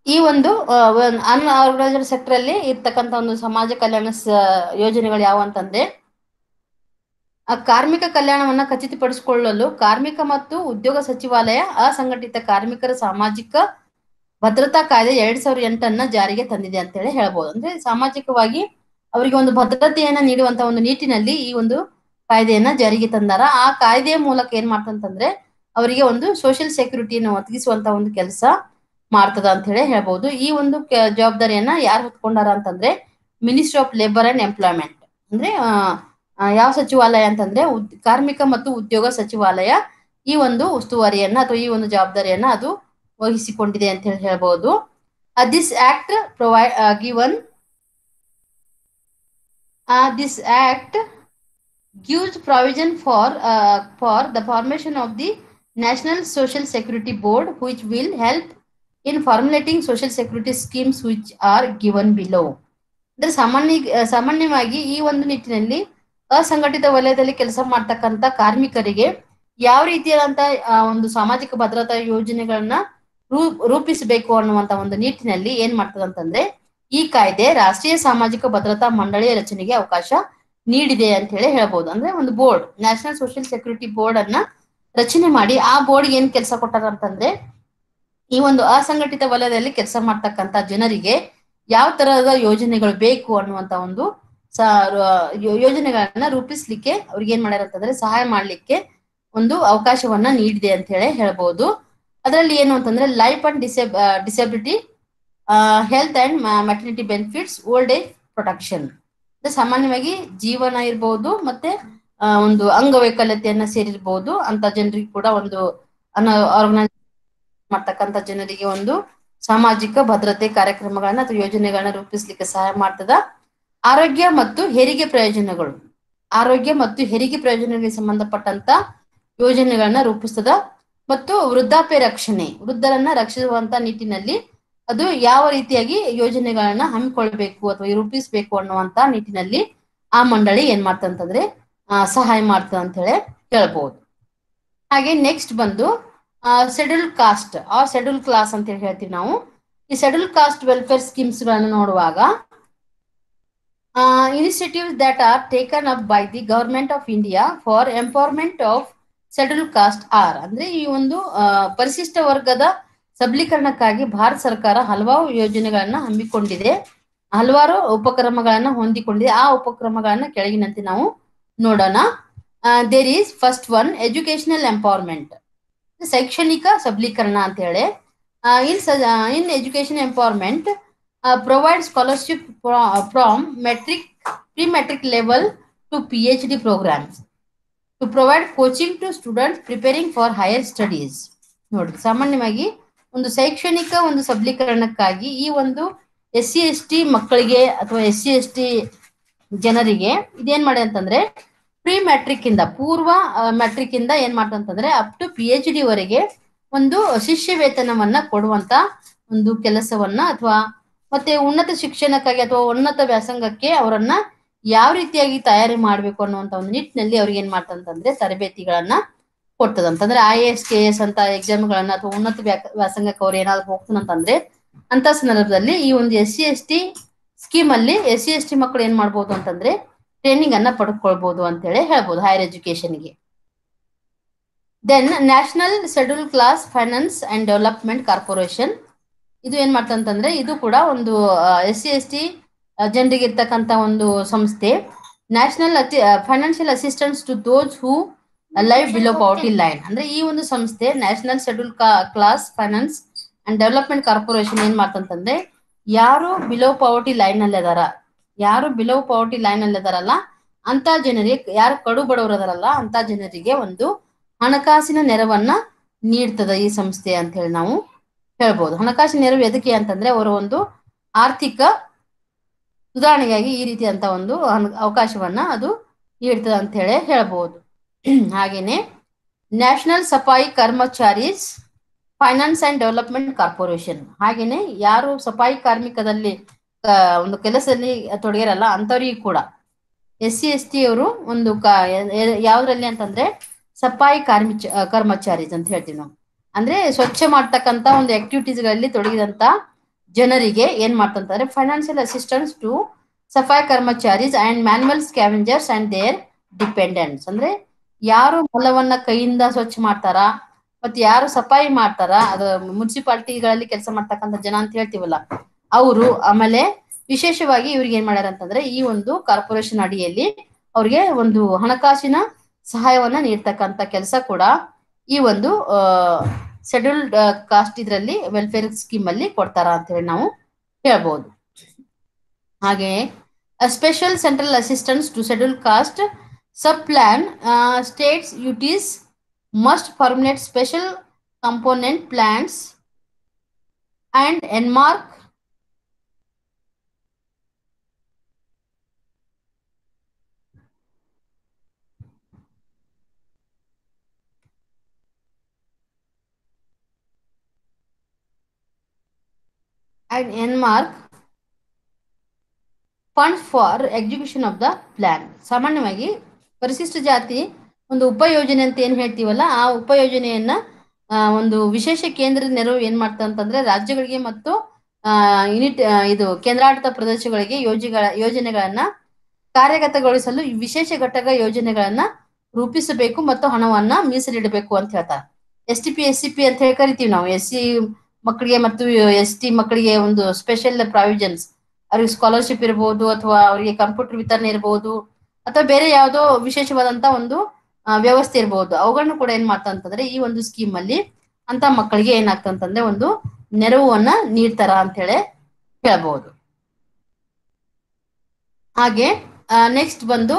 A: ಈ ಒಂದು ಅನ್ಆರ್ಗನೈಸ್ಡ್ ಸೆಕ್ಟರ್ ಅಲ್ಲಿ ಇರ್ತಕ್ಕಂಥ ಒಂದು ಸಮಾಜ ಕಲ್ಯಾಣ ಯೋಜನೆಗಳು ಯಾವ ಅಂತಂದ್ರೆ, ಕಾರ್ಮಿಕ ಕಲ್ಯಾಣವನ್ನ ಖಚಿತಪಡಿಸಿಕೊಳ್ಳಲು ಕಾರ್ಮಿಕ ಮತ್ತು ಉದ್ಯೋಗ ಸಚಿವಾಲಯ ಅಸಂಘಟಿತ ಕಾರ್ಮಿಕರ ಸಾಮಾಜಿಕ ಭದ್ರತಾ ಕಾಯ್ದೆ 2008 ಜಾರಿಗೆ ತಂದಿದೆ ಅಂತ ಹೇಳಿ ಹೇಳ್ಬೋದು. ಅಂದ್ರೆ ಸಾಮಾಜಿಕವಾಗಿ ಅವರಿಗೆ ಒಂದು ಭದ್ರತೆಯನ್ನ ನೀಡುವಂತ ಒಂದು ನಿಟ್ಟಿನಲ್ಲಿ ಈ ಒಂದು ಕಾಯ್ದೆಯನ್ನ ಜಾರಿಗೆ ತಂದಾರ. ಆ ಕಾಯ್ದೆಯ ಮೂಲಕ ಏನ್ ಮಾಡ್ತಂತಂದ್ರೆ ಅವರಿಗೆ ಒಂದು ಸೋಷಿಯಲ್ ಸೆಕ್ಯೂರಿಟಿಯನ್ನು ಒದಗಿಸುವಂತ ಒಂದು ಕೆಲಸ ಮಾಡ್ತದ ಅಂತ ಹೇಳಿ ಹೇಳ್ಬೋದು. ಈ ಒಂದು ಜವಾಬ್ದಾರಿಯನ್ನ ಯಾರು ಹೊತ್ಕೊಂಡಾರ ಅಂತಂದ್ರೆ ministry of labour and employment. ಅಂದ್ರೆ ಯಾವ ಸಚಿವಾಲಯ ಅಂತಂದ್ರೆ ಕಾರ್ಮಿಕ ಮತ್ತು ಉದ್ಯೋಗ ಸಚಿವಾಲಯ ಈ ಒಂದು ಉಸ್ತುವಾರಿಯನ್ನ ಅಥವಾ ಈ ಒಂದು ಜವಾಬ್ದಾರಿಯನ್ನ ಅದು ವಹಿಸಿಕೊಂಡಿದೆ ಅಂತ ಹೇಳಿ ಹೇಳ್ಬಹುದು. This act this act gives provision for the formation of the National Social Security Board, which will help in formulating social security schemes which are given below. ಅಂದ್ರೆ ಸಾಮಾನ್ಯವಾಗಿ ಈ ಒಂದು ನಿಟ್ಟಿನಲ್ಲಿ ಅಸಂಘಟಿತ ವಲಯದಲ್ಲಿ ಕೆಲಸ ಮಾಡ್ತಕ್ಕಂಥ ಕಾರ್ಮಿಕರಿಗೆ ಯಾವ ರೀತಿಯಾದಂತ ಒಂದು ಸಾಮಾಜಿಕ ಭದ್ರತಾ ಯೋಜನೆಗಳನ್ನ ರೂಪಿಸಬೇಕು ಅನ್ನುವಂತ ಒಂದು ನಿಟ್ಟಿನಲ್ಲಿ ಏನ್ ಮಾಡ್ತದಂತಂದ್ರೆ ಈ ಕಾಯ್ದೆ ರಾಷ್ಟ್ರೀಯ ಸಾಮಾಜಿಕ ಭದ್ರತಾ ಮಂಡಳಿಯ ರಚನೆಗೆ ಅವಕಾಶ ನೀಡಿದೆ ಅಂತ ಹೇಳಿ ಹೇಳ್ಬೋದು. ಅಂದ್ರೆ ಒಂದು board, national social security board ಅನ್ನ ರಚನೆ ಮಾಡಿ ಆ ಬೋರ್ಡ್ ಏನ್ ಕೆಲಸ ಕೊಟ್ಟಾರ ಅಂತಂದ್ರೆ ಈ ಒಂದು ಅಸಂಘಟಿತ ವಲಯದಲ್ಲಿ ಕೆಲಸ ಮಾಡ್ತಕ್ಕಂಥ ಜನರಿಗೆ ಯಾವ ತರಹದ ಯೋಜನೆಗಳು ಬೇಕು ಅನ್ನುವಂತ ಒಂದು ಯೋಜನೆಗಳನ್ನ ರೂಪಿಸ್ಲಿಕ್ಕೆ ಅವ್ರಿಗೆ ಏನ್ ಮಾಡ್ಯಾರ ಅಂತಂದ್ರೆ ಸಹಾಯ ಮಾಡ್ಲಿಕ್ಕೆ ಒಂದು ಅವಕಾಶವನ್ನ ನೀಡಿದೆ ಅಂತ ಹೇಳಿ ಹೇಳ್ಬೋದು. ಅದರಲ್ಲಿ ಏನು ಅಂತಂದ್ರೆ life and disability, health and maternity benefits, old age protection. ಸಾಮಾನ್ಯವಾಗಿ ಜೀವನ ಇರ್ಬೋದು ಮತ್ತೆ ಒಂದು ಅಂಗವೈಕಲ್ಯತೆಯನ್ನ ಸೇರಿರ್ಬೋದು ಅಂತ ಜನರಿಗೆ ಕೂಡ ಒಂದು ಆರ್ಗನೈಸ್ ಮಾಡ್ತಕ್ಕಂಥ ಜನರಿಗೆ ಒಂದು ಸಾಮಾಜಿಕ ಭದ್ರತೆ ಕಾರ್ಯಕ್ರಮಗಳನ್ನ ಅಥವಾ ಯೋಜನೆಗಳನ್ನ ರೂಪಿಸ್ಲಿಕ್ಕೆ ಸಹಾಯ ಮಾಡ್ತದ. ಆರೋಗ್ಯ ಮತ್ತು ಹೆರಿಗೆ ಪ್ರಯೋಜನಗಳಿಗೆ ಸಂಬಂಧಪಟ್ಟಂತ ಯೋಜನೆಗಳನ್ನ ರೂಪಿಸ್ತದ. ಮತ್ತು ವೃದ್ಧಾಪ್ಯ ರಕ್ಷಣೆ, ವೃದ್ಧರನ್ನ ರಕ್ಷಿಸುವಂತ ನಿಟ್ಟಿನಲ್ಲಿ ಅದು ಯಾವ ರೀತಿಯಾಗಿ ಯೋಜನೆಗಳನ್ನ ಹಮ್ಮಿಕೊಳ್ಬೇಕು ಅಥವಾ ರೂಪಿಸ್ಬೇಕು ಅನ್ನುವಂತ ನಿಟ್ಟಿನಲ್ಲಿ ಆ ಮಂಡಳಿ ಏನ್ ಮಾಡ್ತಂತಂದ್ರೆ ಸಹಾಯ ಮಾಡ್ತದ ಅಂತ ಹೇಳಿ ಹೇಳ್ಬಹುದು. ಹಾಗೆ ನೆಕ್ಸ್ಟ್ ಬಂದು ಶೆಡ್ಯೂಲ್ ಕಾಸ್ಟ್ ಶೆಡ್ಯೂಲ್ ಕ್ಲಾಸ್ ಅಂತ ಹೇಳಿ ಹೇಳ್ತೀವಿ ನಾವು. ಈ ಶೆಡ್ಯೂಲ್ ಕಾಸ್ಟ್ ವೆಲ್ಫೇರ್ ಸ್ಕೀಮ್ಸ್ ಗಳನ್ನ ನೋಡುವಾಗ initiatives that are taken up by the government of India for empowerment of schedule caste are. ಅಂದ್ರೆ ಈ ಒಂದು ಪರಿಶಿಷ್ಟ ವರ್ಗದ ಸಬಲೀಕರಣಕ್ಕಾಗಿ ಭಾರತ ಸರ್ಕಾರ ಹಲವಾರು ಯೋಜನೆಗಳನ್ನ ಹಮ್ಮಿಕೊಂಡಿದೆ, ಹಲವಾರು ಉಪಕ್ರಮಗಳನ್ನ ಹೊಂದಿಕೊಂಡಿದೆ. ಆ ಉಪಕ್ರಮಗಳನ್ನ ಕೆಳಗಿನಂತೆ ನಾವು ನೋಡೋಣ. There is first one educational empowerment, ಶೈಕ್ಷಣಿಕ ಸಬಲೀಕರಣ ಅಂತ ಹೇಳಿ. In education empowerment provide scholarship from pre-matric level to PhD programs to provide coaching to students preparing for higher studies. ನೋಡಿ, ಸಾಮಾನ್ಯವಾಗಿ ಒಂದು ಶೈಕ್ಷಣಿಕ ಒಂದು ಸಬಲೀಕರಣಕ್ಕಾಗಿ ಈ ಒಂದು SC/ST ಮಕ್ಕಳಿಗೆ ಅಥವಾ SC/ST ಜನರಿಗೆ ಇದೇನ್ ಮಾಡಿ ಅಂತಂದ್ರೆ ಪ್ರೀ ಮ್ಯಾಟ್ರಿಕ್ ಇಂದ ಪೂರ್ವ ಮ್ಯಾಟ್ರಿಕ್ ಇಂದ ಏನ್ ಮಾಡ್ತಂತಂದ್ರೆ ಅಪ್ ಟು PhD ವರೆಗೆ ಒಂದು ಶಿಷ್ಯ ವೇತನವನ್ನ ಕೊಡುವಂತ ಒಂದು ಕೆಲಸವನ್ನ ಅಥವಾ ಮತ್ತೆ ಉನ್ನತ ಶಿಕ್ಷಣಕ್ಕಾಗಿ ಅಥವಾ ಉನ್ನತ ವ್ಯಾಸಂಗಕ್ಕೆ ಅವರನ್ನ ಯಾವ ರೀತಿಯಾಗಿ ತಯಾರಿ ಮಾಡ್ಬೇಕು ಅನ್ನುವಂತ ಒಂದು ನಿಟ್ಟಿನಲ್ಲಿ ಅವ್ರಿಗೆ ಏನ್ ಮಾಡ್ತಂತಂದ್ರೆ ತರಬೇತಿಗಳನ್ನ ಕೊಡ್ತದಂತಂದ್ರೆ IAS KS ಅಂತ ಎಕ್ಸಾಮ್ಗಳನ್ನ ಅಥವಾ ಉನ್ನತ ವ್ಯಾಸಂಗಕ್ಕೆ ಅವ್ರು ಏನಾದ್ರು ಹೋಗ್ತಾನಂತಂದ್ರೆ ಅಂತ ಸಂದರ್ಭದಲ್ಲಿ ಈ ಒಂದು SC/ST ಸ್ಕೀಮ್ ಅಲ್ಲಿ SC/ST ಮಕ್ಕಳು ಏನ್ ಮಾಡ್ಬೋದು ಅಂತಂದ್ರೆ ಟ್ರೈನಿಂಗ್ ಅನ್ನ ಪಡ್ಕೊಳ್ಬಹುದು ಅಂತ ಹೇಳಿ ಹೇಳ್ಬೋದು ಹೈಯರ್ ಎಜುಕೇಶನ್ಗೆ. Then national schedule class finance and development corporation, ಇದು ಏನ್ ಮಾಡ್ತಂತಂದ್ರೆ ಇದು ಕೂಡ ಒಂದು SC/ST ಜನರಿಗೆ ಇರ್ತಕ್ಕಂತ ಒಂದು ಸಂಸ್ಥೆ. National financial assistance to those who live below poverty line. ಅಂದ್ರೆ ಈ ಒಂದು ಸಂಸ್ಥೆ national schedule class finance and development corporation ಏನ್ ಮಾಡ್ತಂತಂದ್ರೆ ಯಾರು ಬಿಲೋ ಪಾವರ್ಟಿ ಲೈನ್ ಅಲ್ಲಿ ಅದಾರಲ್ಲ ಅಂತ ಜನರಿಗೆ, ಯಾರು ಕಡು ಬಡವರು ಅದಾರಲ್ಲ ಅಂತ ಜನರಿಗೆ ಒಂದು ಹಣಕಾಸಿನ ನೆರವನ್ನ ನೀಡ್ತದ ಈ ಸಂಸ್ಥೆ ಅಂತ ಹೇಳಿ ನಾವು ಹೇಳ್ಬೋದು. ಹಣಕಾಸಿನ ನೆರವು ಎದಕ್ಕೆ ಅಂತಂದ್ರೆ ಅವರ ಒಂದು ಆರ್ಥಿಕ ಸುಧಾರಣೆಗಾಗಿ ಈ ರೀತಿಯಂತ ಒಂದು ಅವಕಾಶವನ್ನ ಅದು ನೀಡ್ತದೆ ಅಂತ ಹೇಳಿ ಹೇಳ್ಬೋದು. ಹಾಗೇನೆ national Safai Karamcharis finance and development corporation, ಹಾಗೇನೆ ಯಾರು ಸಫಾಯಿ ಕಾರ್ಮಿಕದಲ್ಲಿ ಒಂದು ಕೆಲಸದಲ್ಲಿ ತೊಡಗಿರಲ್ಲ ಅಂತವ್ರಿಗೆ ಕೂಡ SC/ST ಅವರು ಒಂದು ಯಾವ್ದ್ರಲ್ಲಿ ಅಂತಂದ್ರೆ ಸಫಾಯಿ ಕರ್ಮಚಾರೀಸ್ ಅಂತ ಹೇಳ್ತೀವಿ ನಾವು. ಅಂದ್ರೆ ಸ್ವಚ್ಛ ಮಾಡ್ತಕ್ಕಂತ ಒಂದು ಆಕ್ಟಿವಿಟೀಸ್ ಗಳಲ್ಲಿ ತೊಡಗಿದಂತ ಜನರಿಗೆ ಏನ್ ಮಾಡ್ತಂತಾರೆ financial assistance to Safai Karamcharis and manual scavengers and their dependents. ಅಂದ್ರೆ ಯಾರು ಹೊಲವನ್ನ ಕೈಯಿಂದ ಸ್ವಚ್ಛ ಮಾಡ್ತಾರ ಮತ್ತೆ ಯಾರು ಸಫಾಯಿ ಮಾಡ್ತಾರ, ಅದು ಮುನ್ಸಿಪಾಲಿಟಿಗಳಲ್ಲಿ ಕೆಲಸ ಮಾಡ್ತಕ್ಕಂಥ ಜನ ಅಂತ ಹೇಳ್ತೀವಲ್ಲ ಅವರು. ಆಮೇಲೆ ವಿಶೇಷವಾಗಿ ಇವ್ರಿಗೆ ಏನ್ ಮಾಡ್ಯಾರ ಅಂತಂದ್ರೆ ಈ ಒಂದು ಕಾರ್ಪೊರೇಷನ್ ಅಡಿಯಲ್ಲಿ ಅವ್ರಿಗೆ ಒಂದು ಹಣಕಾಸಿನ ಸಹಾಯವನ್ನ ನೀಡ್ತಕ್ಕಂಥ ಕೆಲಸ ಕೂಡ ಈ ಒಂದು ಶೆಡ್ಯೂಲ್ಡ್ ಕಾಸ್ಟ್ ಇದರಲ್ಲಿ ವೆಲ್ಫೇರ್ ಸ್ಕೀಮ್ ಅಲ್ಲಿ ಕೊಡ್ತಾರ ಅಂತ ಹೇಳಿ ನಾವು ಹೇಳ್ಬೋದು. ಹಾಗೆ special central assistance to schedule caste sub plan states UTs must formulate special component plans and earmark funds for execution of the plan. ಸಾಮಾನ್ಯವಾಗಿ ಪರಿಶಿಷ್ಟ ಜಾತಿ ಒಂದು ಉಪಯೋಜನೆ ಅಂತ ಏನ್ ಹೇಳ್ತೀವಲ್ಲ ಆ ಉಪಯೋಜನೆಯನ್ನ ಒಂದು ವಿಶೇಷ ಕೇಂದ್ರದ ನೆರವು ಏನ್ ಮಾಡ್ತಾ ಅಂತಂದ್ರೆ ರಾಜ್ಯಗಳಿಗೆ ಮತ್ತು ಯೂನಿಟ್ ಇದು ಕೇಂದ್ರಾಡಳಿತ ಪ್ರದೇಶಗಳಿಗೆ ಯೋಜನೆಗಳನ್ನ ಕಾರ್ಯಗತಗೊಳಿಸಲು ವಿಶೇಷ ಘಟಕ ಯೋಜನೆಗಳನ್ನ ರೂಪಿಸಬೇಕು ಮತ್ತು ಹಣವನ್ನ ಮೀಸಲಿಡಬೇಕು ಅಂತ ಹೇಳ್ತಾರೆ. STP ಅಂತ ಹೇಳಿ ಕರಿತೀವಿ ನಾವು. SC ಮಕ್ಕಳಿಗೆ ಮತ್ತು ST ಮಕ್ಕಳಿಗೆ ಒಂದು ಸ್ಪೆಷಲ್ ಪ್ರಾವಿಷನ್ಸ್, ಅವ್ರಿಗೆ ಸ್ಕಾಲರ್ಶಿಪ್ ಇರಬಹುದು ಅಥವಾ ಅವರಿಗೆ ಕಂಪ್ಯೂಟರ್ ವಿತರಣೆ ಇರಬಹುದು ಅಥವಾ ಬೇರೆ ಯಾವುದೋ ವಿಶೇಷವಾದಂತ ಒಂದು ವ್ಯವಸ್ಥೆ ಇರಬಹುದು. ಅವುಗಳನ್ನು ಕೂಡ ಏನ್ ಮಾಡ್ತಾ ಅಂತಂದ್ರೆ ಈ ಒಂದು ಸ್ಕೀಮ್ ಅಲ್ಲಿ ಅಂತ ಮಕ್ಕಳಿಗೆ ಏನಾಗ್ತಂತಂದ್ರೆ ಒಂದು ನೆರವನ್ನ ನೀಡ್ತಾರ ಅಂತ ಹೇಳಿ ಹೇಳ್ಬಹುದು. ಹಾಗೆ ನೆಕ್ಸ್ಟ್ ಬಂದು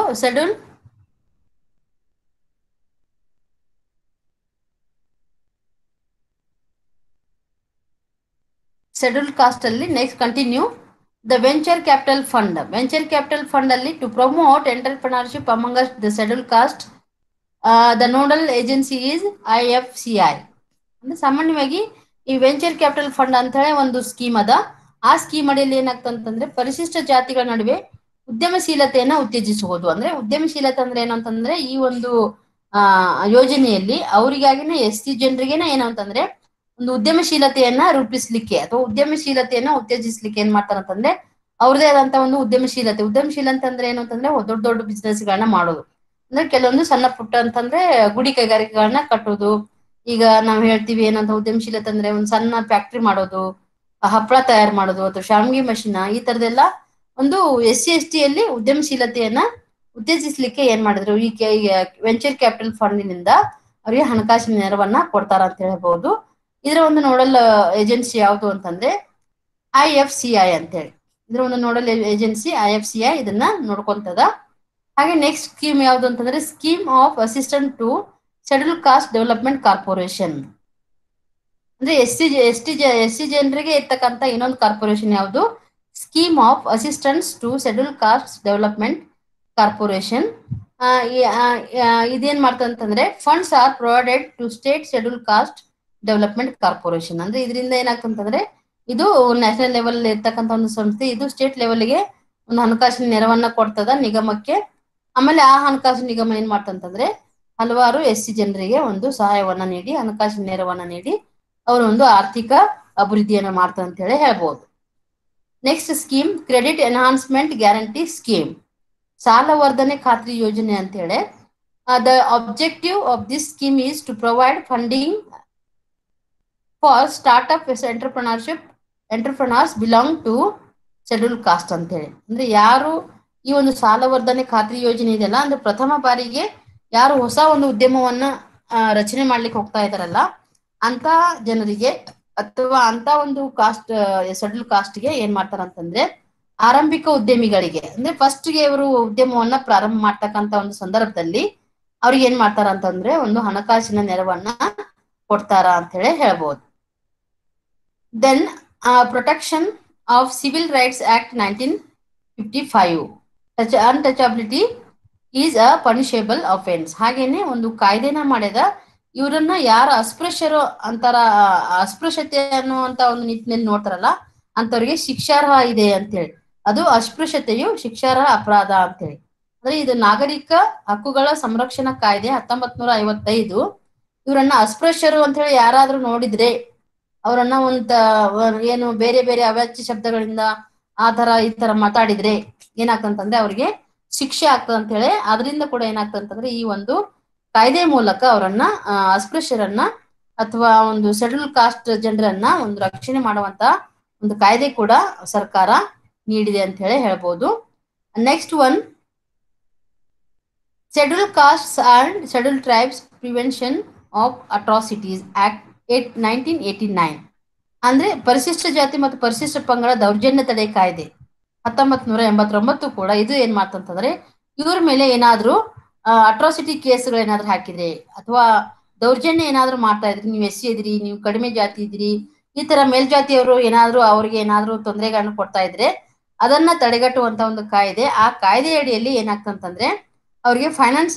A: ಶೆಡ್ಯೂಲ್ ಕಾಸ್ಟ್ ಅಲ್ಲಿ next continue the venture capital fund. Venture capital fund ಅಲ್ಲಿ to promote entrepreneurship among the schedule caste the nodal agency is IFCI. ಅಂದ್ರೆ ಸಾಮಾನ್ಯವಾಗಿ ಈ ವೆಂಚರ್ ಕ್ಯಾಪಿಟಲ್ ಫಂಡ್ ಅಂತ ಹೇಳಿ ಒಂದು ಸ್ಕೀಮ್ ಅದ. ಆ ಸ್ಕೀಮ್ ಅಡಿಯಲ್ಲಿ ಏನಾಗ್ತಂತಂದ್ರೆ ಪರಿಶಿಷ್ಟ ಜಾತಿಗಳ ನಡುವೆ ಉದ್ಯಮಶೀಲತೆಯನ್ನ ಉತ್ತೇಜಿಸುವುದು. ಅಂದ್ರೆ ಉದ್ಯಮಶೀಲತೆ ಅಂದ್ರೆ ಏನು ಅಂತಂದ್ರೆ ಈ ಒಂದು ಯೋಜನೆಯಲ್ಲಿ ಅವರಿಗಾಗಿನೇ SC ಜನರಿಗೇನೆ ಏನು ಅಂತಂದ್ರೆ ಒಂದು ಉದ್ಯಮಶೀಲತೆಯನ್ನ ರೂಪಿಸ್ಲಿಕ್ಕೆ ಅಥವಾ ಉದ್ಯಮಶೀಲತೆಯನ್ನ ಉತ್ತೇಜಿಸ್ಲಿಕ್ಕೆ ಏನ್ ಮಾಡ್ತಾರಂತಂದ್ರೆ ಅವ್ರದೇ ಆದಂತ ಒಂದು ಉದ್ಯಮಶೀಲತೆ ಅಂದ್ರೆ ಏನು ಅಂತಂದ್ರೆ ದೊಡ್ಡ ದೊಡ್ಡ ಬಿಸ್ನೆಸ್ ಗಳನ್ನ ಮಾಡೋದು. ಅಂದ್ರೆ ಕೆಲವೊಂದು ಸಣ್ಣ ಪುಟ್ಟ ಅಂತಂದ್ರೆ ಗುಡಿ ಕೈಗಾರಿಕೆಗಳನ್ನ ಕಟ್ಟೋದು. ಈಗ ನಾವ್ ಹೇಳ್ತೀವಿ ಏನಂತ ಉದ್ಯಮಶೀಲತೆ ಅಂದ್ರೆ ಒಂದು ಸಣ್ಣ ಫ್ಯಾಕ್ಟ್ರಿ ಮಾಡೋದು, ಹಪ್ಪಳ ತಯಾರು ಮಾಡೋದು ಅಥವಾ ಶಾವಿಗೆ ಮಷೀನ್, ಈ ತರದೆಲ್ಲ ಒಂದು SC ST ಯಲ್ಲಿ ಉದ್ಯಮಶೀಲತೆಯನ್ನ ಉತ್ತೇಜಿಸ್ಲಿಕ್ಕೆ ಏನ್ ಮಾಡಿದ್ರು ಈ ವೆಂಚರ್ ಕ್ಯಾಪಿಟಲ್ ಫಂಡಿನಿಂದ ಅವರಿಗೆ ಹಣಕಾಸಿನ ನೆರವನ್ನ ಕೊಡ್ತಾರ ಅಂತ ಹೇಳ್ಬಹುದು. ಇದರ ಒಂದು ನೋಡಲ್ ಏಜೆನ್ಸಿ ಯಾವುದು ಅಂತಂದ್ರೆ IFCI ಅಂತೇಳಿ. ಇದರ ಒಂದು ನೋಡಲ್ ಏಜೆನ್ಸಿ IFCI ಇದನ್ನ ನೋಡ್ಕೊಂತದ. ಹಾಗೆ ನೆಕ್ಸ್ಟ್ ಸ್ಕೀಮ್ ಯಾವುದು ಅಂತಂದ್ರೆ scheme of assistant to schedule caste development corporation. ಅಂದ್ರೆ SC ಜನರಿಗೆ ಇರ್ತಕ್ಕಂಥ ಇನ್ನೊಂದು ಕಾರ್ಪೊರೇಷನ್ ಯಾವುದು scheme of assistance to schedule caste development corporation. ಇದೇನ್ ಮಾಡ್ತಂತಂದ್ರೆ funds are provided to state schedule caste development corporation. ಅಂದ್ರೆ ಇದರಿಂದ ಏನಾಗ್ತಂತಂದ್ರೆ ಇದು ನ್ಯಾಷನಲ್ ಲೆವೆಲ್ ಇರ್ತಕ್ಕಂಥ ಒಂದು ಸಂಸ್ಥೆ, ಇದು ಸ್ಟೇಟ್ ಲೆವೆಲ್ಗೆ ಒಂದು ಹಣಕಾಸಿನ ನೆರವನ್ನ ಕೊಡ್ತದ ನಿಗಮಕ್ಕೆ. ಆಮೇಲೆ ಆ ಹಣಕಾಸು ನಿಗಮ ಏನ್ ಮಾಡ್ತಂತಂದ್ರೆ ಹಲವಾರು SC ಜನರಿಗೆ ಒಂದು ಸಹಾಯವನ್ನ ನೀಡಿ ಹಣಕಾಸಿನ ನೆರವನ್ನ ನೀಡಿ ಅವರು ಒಂದು ಆರ್ಥಿಕ ಅಭಿವೃದ್ಧಿಯನ್ನ ಮಾಡ್ತಾರೆ ಅಂತ ಹೇಳಿ ಹೇಳ್ಬೋದು. Next scheme credit enhancement guarantee scheme, ಸಾಲ ವರ್ಧನೆ ಖಾತ್ರಿ ಯೋಜನೆ ಅಂತ ಹೇಳಿ. The objective of this scheme is to provide funding for startup entrepreneurs belong to schedule caste ಅಂತ ಹೇಳಿ. ಅಂದ್ರೆ ಯಾರು ಈ ಒಂದು ಸಾಲ ವರ್ಧನೆ ಖಾತ್ರಿ ಯೋಜನೆ ಇದೆಯಲ್ಲ, ಅಂದ್ರೆ ಪ್ರಥಮ ಬಾರಿಗೆ ಯಾರು ಹೊಸ ಒಂದು ಉದ್ಯಮವನ್ನ ರಚನೆ ಮಾಡ್ಲಿಕ್ಕೆ ಹೋಗ್ತಾ ಇದಾರಲ್ಲ ಅಂತ ಜನರಿಗೆ ಅಥವಾ ಅಂತ ಒಂದು ಕಾಸ್ಟ್ ಶೆಡ್ಯೂಲ್ ಕಾಸ್ಟ್ಗೆ ಏನ್ ಮಾಡ್ತಾರ ಅಂತಂದ್ರೆ ಆರಂಭಿಕ ಉದ್ಯಮಿಗಳಿಗೆ, ಅಂದ್ರೆ ಫಸ್ಟ್ ಗೆ ಇವರು ಉದ್ಯಮವನ್ನ ಪ್ರಾರಂಭ ಮಾಡ್ತಕ್ಕಂತ ಒಂದು ಸಂದರ್ಭದಲ್ಲಿ ಅವ್ರಿಗೆ ಏನ್ ಮಾಡ್ತಾರ ಅಂತಂದ್ರೆ ಒಂದು ಹಣಕಾಸಿನ ನೆರವನ್ನ ಕೊಡ್ತಾರ ಅಂತ ಹೇಳಿ ಹೇಳ್ಬೋದು. Then protection of civil rights act 1955, untouchability is a punishable offence. ಹಾಗೇನೆ ಒಂದು ಕಾಯ್ದೆನ ಮಾಡಿದ ಇವರನ್ನ ಯಾರು ಅಸ್ಪೃಶ್ಯರು ಅಂತಾರ, ಅಸ್ಪೃಶ್ಯತೆ ಅನ್ನುವಂತ ಒಂದು ನಿಟ್ಟಿನಲ್ಲಿ ನೋಡ್ತಾರಲ್ಲ ಅಂತವ್ರಿಗೆ ಶಿಕ್ಷಾರ್ಹ ಇದೆ ಅಂತೇಳಿ, ಅದು ಅಸ್ಪೃಶ್ಯತೆಯು ಶಿಕ್ಷಾರ್ಹ ಅಪರಾಧ ಅಂತೇಳಿ. ಅಂದ್ರೆ ಇದು ನಾಗರಿಕ ಹಕ್ಕುಗಳ ಸಂರಕ್ಷಣಾ ಕಾಯ್ದೆ 1955 ಇವರನ್ನ ಅಸ್ಪೃಶ್ಯರು ಅಂತ ಹೇಳಿ ಯಾರಾದ್ರೂ ನೋಡಿದ್ರೆ ಅವರನ್ನ ಏನು ಬೇರೆ ಬೇರೆ ಅವಾಚ್ಯ ಶಬ್ದಗಳಿಂದ ಆ ತರ ಈ ತರ ಮಾತಾಡಿದ್ರೆ ಏನಾಗ್ತಂತಂದ್ರೆ ಅವ್ರಿಗೆ ಶಿಕ್ಷೆ ಆಗ್ತದೆ ಅಂತ ಹೇಳಿ ಅದರಿಂದ ಕೂಡ ಏನಾಗ್ತಂತಂದ್ರೆ ಈ ಒಂದು ಕಾಯ್ದೆ ಮೂಲಕ ಅವರನ್ನ ಅಸ್ಪೃಶ್ಯರನ್ನ ಅಥವಾ ಒಂದು ಶೆಡ್ಯೂಲ್ ಕಾಸ್ಟ್ ಜನರನ್ನ ಒಂದು ರಕ್ಷಣೆ ಮಾಡುವಂತ ಒಂದು ಕಾಯ್ದೆ ಕೂಡ ಸರ್ಕಾರ ನೀಡಿದೆ ಅಂತ ಹೇಳಿ ಹೇಳ್ಬೋದು. Next one, schedule castes and schedule tribes prevention of atrocities act 1989 ಅಂದ್ರೆ ಪರಿಶಿಷ್ಟ ಜಾತಿ ಮತ್ತು ಪರಿಶಿಷ್ಟ ಪಂಗಡ ದೌರ್ಜನ್ಯ ತಡೆ ಕಾಯ್ದೆ 1989 ಕೂಡ ಇದು ಏನ್ ಮಾಡ್ತಂತಂದ್ರೆ ಇವ್ರ ಮೇಲೆ ಏನಾದ್ರೂ ಅಟ್ರಾಸಿಟಿ ಕೇಸ್ಗಳು ಏನಾದ್ರು ಹಾಕಿದ್ರೆ ಅಥವಾ ದೌರ್ಜನ್ಯ ಏನಾದ್ರು ಮಾಡ್ತಾ ಇದ್ರಿ, ನೀವು ಎಸ್ ಸಿ ಇದ್ರಿ, ನೀವು ಕಡಿಮೆ ಜಾತಿ ಇದ್ರಿ, ಈ ತರ ಮೇಲ್ಜಾತಿಯವರು ಏನಾದ್ರು ಅವ್ರಿಗೆ ಏನಾದ್ರು ತೊಂದರೆಗಳನ್ನ ಕೊಡ್ತಾ ಇದ್ರೆ ಅದನ್ನ ತಡೆಗಟ್ಟುವಂತ ಒಂದು ಕಾಯ್ದೆ. ಆ ಕಾಯ್ದೆ ಅಡಿಯಲ್ಲಿ ಏನಾಗ್ತಂತಂದ್ರೆ ಅವ್ರಿಗೆ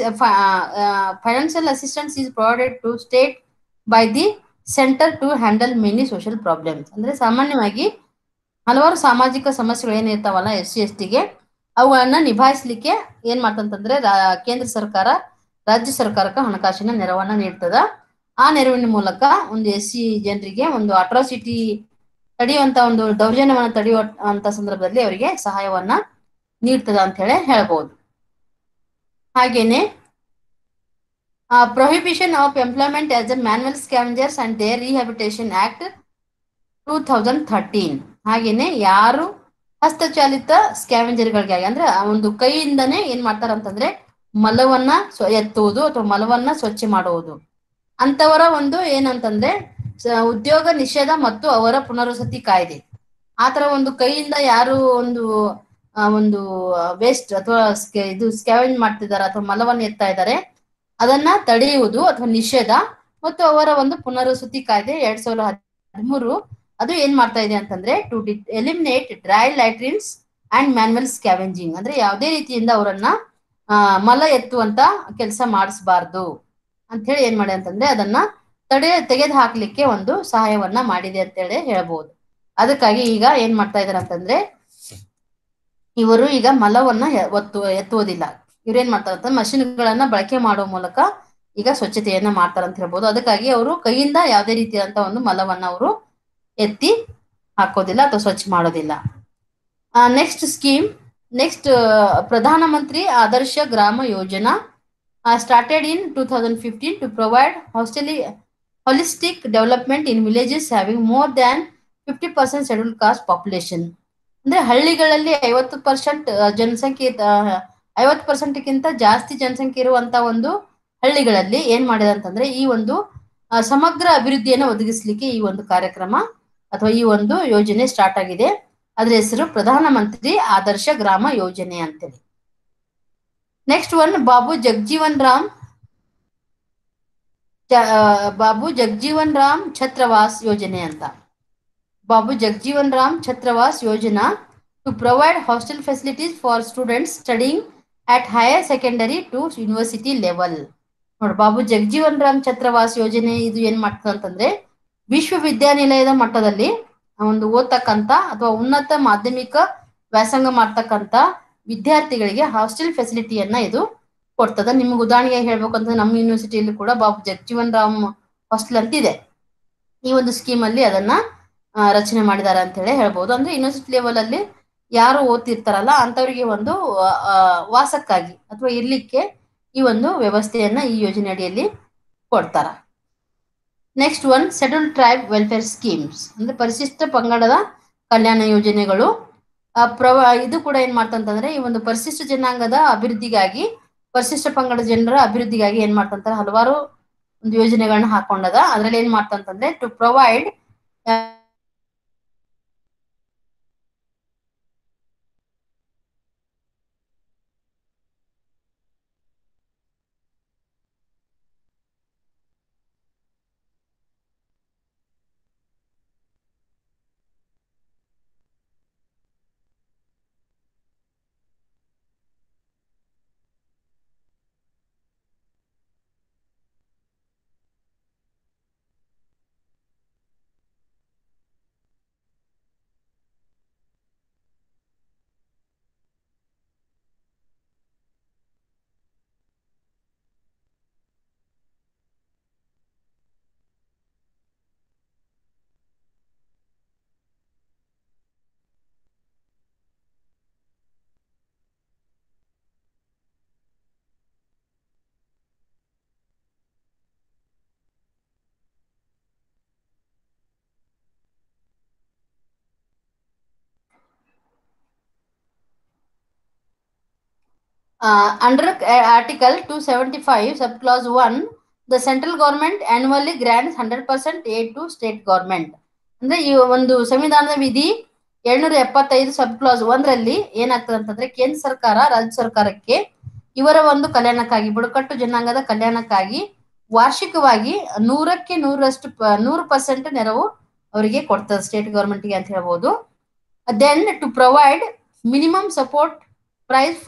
A: financial assistance is provided to state by the centre to handle many social problems. ಅಂದ್ರೆ ಸಾಮಾನ್ಯವಾಗಿ ಹಲವಾರು ಸಾಮಾಜಿಕ ಸಮಸ್ಯೆಗಳು ಏನಿರ್ತಾವಲ್ಲ ಎಸ್ ಸಿ ಎಸ್ ಟಿಗೆ ಅವುಗಳನ್ನ ನಿಭಾಯಿಸ್ಲಿಕ್ಕೆ ಏನ್ ಮಾಡ್ತಂತಂದ್ರೆ ಕೇಂದ್ರ ಸರ್ಕಾರ ರಾಜ್ಯ ಸರ್ಕಾರಕ್ಕೆ ಹಣಕಾಸಿನ ನೆರವನ್ನ ನೀಡ್ತದ. ಆ ನೆರವಿನ ಮೂಲಕ ಒಂದು ಎಸ್ ಸಿ ಜನರಿಗೆ ಒಂದು ಅಟ್ರಾಸಿಟಿ ತಡೆಯುವಂತ ಒಂದು ದೌರ್ಜನ್ಯವನ್ನ ತಡೆಯುವಂತ ಸಂದರ್ಭದಲ್ಲಿ ಅವರಿಗೆ ಸಹಾಯವನ್ನ ನೀಡ್ತದ ಅಂತ ಹೇಳಿ ಹೇಳ್ಬೋದು. ಹಾಗೇನೆ prohibition of employment as a manual scavengers and their rehabilitation act 2013. ಹಾಗೇನೆ ಯಾರು ಹಸ್ತಚಾಲಿತ ಸ್ಕ್ಯಾವೆಂಜರ್ಗಳಿಗೆ ಅಂದ್ರೆ ಒಂದು ಕೈಯಿಂದನೇ ಏನ್ ಮಾಡ್ತಾರಂತಂದ್ರೆ ಮಲವನ್ನ ಎತ್ತುವುದು ಅಥವಾ ಮಲವನ್ನ ಸ್ವಚ್ಛ ಮಾಡುವುದು ಅಂತವರ ಒಂದು ಏನಂತಂದ್ರೆ ಉದ್ಯೋಗ ನಿಷೇಧ ಮತ್ತು ಅವರ ಪುನರ್ವಸತಿ ಕಾಯ್ದೆ. ಆತರ ಒಂದು ಕೈಯಿಂದ ಯಾರು ಒಂದು ವೇಸ್ಟ್ ಅಥವಾ ಇದು ಸ್ಕ್ಯಾವೆಂಜ್ ಮಾಡ್ತಿದ್ದಾರೆ ಅಥವಾ ಮಲವನ್ನು ಎತ್ತಾ ಇದ್ದಾರೆ ಅದನ್ನ ತಡೆಯುವುದು ಅಥವಾ ನಿಷೇಧ ಮತ್ತು ಅವರ ಒಂದು ಪುನರ್ವಸತಿ ಕಾಯ್ದೆ 2013 ಅದು ಏನ್ ಮಾಡ್ತಾ ಇದೆ ಅಂತಂದ್ರೆ to eliminate dry latrines and manual scavenging ಅಂದ್ರೆ ಯಾವುದೇ ರೀತಿಯಿಂದ ಅವರನ್ನ ಮಲ ಎತ್ತುವಂತ ಕೆಲಸ ಮಾಡಿಸಬಾರ್ದು ಅಂತ ಹೇಳಿ ಏನ್ ಮಾಡಿ ಅಂತಂದ್ರೆ ಅದನ್ನ ತೆಗೆದು ಹಾಕ್ಲಿಕ್ಕೆ ಒಂದು ಸಹಾಯವನ್ನ ಮಾಡಿದೆ ಅಂತ ಹೇಳಿ ಹೇಳ್ಬೋದು. ಅದಕ್ಕಾಗಿ ಈಗ ಏನ್ ಮಾಡ್ತಾ ಇದಾರೆ ಅಂತಂದ್ರೆ ಇವರು ಈಗ ಮಲವನ್ನ ಎತ್ತುವುದಿಲ್ಲ, ಇವ್ರೇನ್ ಮಾಡ್ತಾರಂತ ಮಷಿನ್ಗಳನ್ನ ಬಳಕೆ ಮಾಡುವ ಮೂಲಕ ಈಗ ಸ್ವಚ್ಛತೆಯನ್ನ ಮಾಡ್ತಾರಂತ ಹೇಳ್ಬೋದು. ಅದಕ್ಕಾಗಿ ಅವರು ಕೈಯಿಂದ ಯಾವುದೇ ರೀತಿಯಾದಂತ ಒಂದು ಮಲವನ್ನ ಅವರು ಎತ್ತಿ ಹಾಕೋದಿಲ್ಲ ಅಥವಾ ಸ್ವಚ್ಛ ಮಾಡೋದಿಲ್ಲ. Next scheme, next Pradhan Mantri ಆದರ್ಶ ಗ್ರಾಮ ಯೋಜನಾ started in 2015 to provide holistic development in villages having more than 50% scheduled caste population. ಅಂದ್ರೆ ಹಳ್ಳಿಗಳಲ್ಲಿ 50% ಜನಸಂಖ್ಯೆ 50%ಕ್ಕಿಂತ ಜಾಸ್ತಿ ಜನಸಂಖ್ಯೆ ಇರುವಂತ ಒಂದು ಹಳ್ಳಿಗಳಲ್ಲಿ ಏನ್ ಮಾಡಿದೆ ಅಂತಂದ್ರೆ ಈ ಒಂದು ಸಮಗ್ರ ಅಭಿವೃದ್ಧಿಯನ್ನು ಒದಗಿಸಲಿಕ್ಕೆ ಈ ಒಂದು ಕಾರ್ಯಕ್ರಮ ಅಥವಾ ಈ ಒಂದು ಯೋಜನೆ ಸ್ಟಾರ್ಟ್ ಆಗಿದೆ. ಅದ್ರ ಹೆಸರು ಪ್ರಧಾನ ಮಂತ್ರಿ ಆದರ್ಶ ಗ್ರಾಮ ಯೋಜನೆ ಅಂತೇಳಿ. ನೆಕ್ಸ್ಟ್ ಒನ್ ಬಾಬು ಜಗಜೀವನ್ ರಾಮ್ ಛತ್ರವಾಸ್ ಯೋಜನೆ ಅಂತ. Babu Jagjivan Ram Chhatrawas Yojana to provide hostel facilities for students studying at higher secondary to university level. ನೋಡಿ, ಬಾಬು ಜಗಜೀವನ್ ರಾಮ್ ಛತ್ರವಾಸ್ ಯೋಜನೆ ಇದು ಏನ್ ಮಾಡ್ತದೆ ಅಂತಂದ್ರೆ ವಿಶ್ವವಿದ್ಯಾನಿಲಯದ ಮಟ್ಟದಲ್ಲಿ ಒಂದು ಓದ್ತಕ್ಕಂತ ಅಥವಾ ಉನ್ನತ ಮಾಧ್ಯಮಿಕ ವ್ಯಾಸಂಗ ಮಾಡ್ತಕ್ಕಂತ ವಿದ್ಯಾರ್ಥಿಗಳಿಗೆ ಹಾಸ್ಟೆಲ್ ಫೆಸಿಲಿಟಿಯನ್ನ ಇದು ಕೊಡ್ತದ. ನಿಮ್ಗೆ ಉದಾಹರಣೆಗೆ ಹೇಳ್ಬೇಕಂದ್ರೆ ನಮ್ಮ ಯೂನಿವರ್ಸಿಟಿಯಲ್ಲಿ ಕೂಡ ಬಾಬು ಜಗಜೀವನ್ ರಾಮ್ ಹಾಸ್ಟೆಲ್ ಅಂತ ಇದೆ. ಈ ಒಂದು ಸ್ಕೀಮ್ ಅಲ್ಲಿ ಅದನ್ನ ರಚನೆ ಮಾಡಿದ್ದಾರೆ ಅಂತ ಹೇಳಿ ಹೇಳ್ಬೋದು. ಅಂದ್ರೆ ಯೂನಿವರ್ಸಿಟಿ ಲೆವೆಲ್ ಅಲ್ಲಿ ಯಾರು ಓದ್ತಿರ್ತಾರಲ್ಲ ಅಂತವರಿಗೆ ಒಂದು ವಾಸಕ್ಕಾಗಿ ಅಥವಾ ಇರ್ಲಿಕ್ಕೆ ಈ ಒಂದು ವ್ಯವಸ್ಥೆಯನ್ನ ಈ ಯೋಜನೆ ಅಡಿಯಲ್ಲಿ ಕೊಡ್ತಾರ. Next one schedule tribe welfare schemes ಅಂದ್ರೆ ಪರಿಶಿಷ್ಟ ಪಂಗಡದ ಕಲ್ಯಾಣ ಯೋಜನೆಗಳು. ಇದು ಕೂಡ ಏನ್ ಮಾಡ್ತಂತಂದ್ರೆ ಈ ಒಂದು ಪರಿಶಿಷ್ಟ ಜನಾಂಗದ ಅಭಿವೃದ್ಧಿಗಾಗಿ ಪರಿಶಿಷ್ಟ ಪಂಗಡ ಜನರ ಅಭಿವೃದ್ಧಿಗಾಗಿ ಏನ್ ಮಾಡ್ತಂತಾರೆ ಹಲವಾರು ಒಂದು ಯೋಜನೆಗಳನ್ನ ಹಾಕೊಂಡದ. ಅದ್ರಲ್ಲಿ ಏನ್ ಮಾಡ್ತಂತಂದ್ರೆ to provide Under Article 275, subclause 1, the central government annually grants 100% aid to state government. ಅಂದ್ರೆ ಈ ಒಂದು ಸಂವಿಧಾನದ ವಿಧಿ 775 ಸಬ್ ಕ್ಲಾಸ್ 1ರಲ್ಲಿ ಏನಾಗ್ತದೆ ಅಂತಂದ್ರೆ ಕೇಂದ್ರ ಸರ್ಕಾರ ರಾಜ್ಯ ಸರ್ಕಾರಕ್ಕೆ ಇವರ ಒಂದು ಕಲ್ಯಾಣಕ್ಕಾಗಿ ಬುಡಕಟ್ಟು ಜನಾಂಗದ ಕಲ್ಯಾಣಕ್ಕಾಗಿ ವಾರ್ಷಿಕವಾಗಿ 100ಕ್ಕೆ 100% ನೆರವು ಅವರಿಗೆ ಕೊಡ್ತದೆ ಸ್ಟೇಟ್ ಗವರ್ಮೆಂಟ್ಗೆ ಅಂತ ಹೇಳ್ಬೋದು. Then to provide minimum support price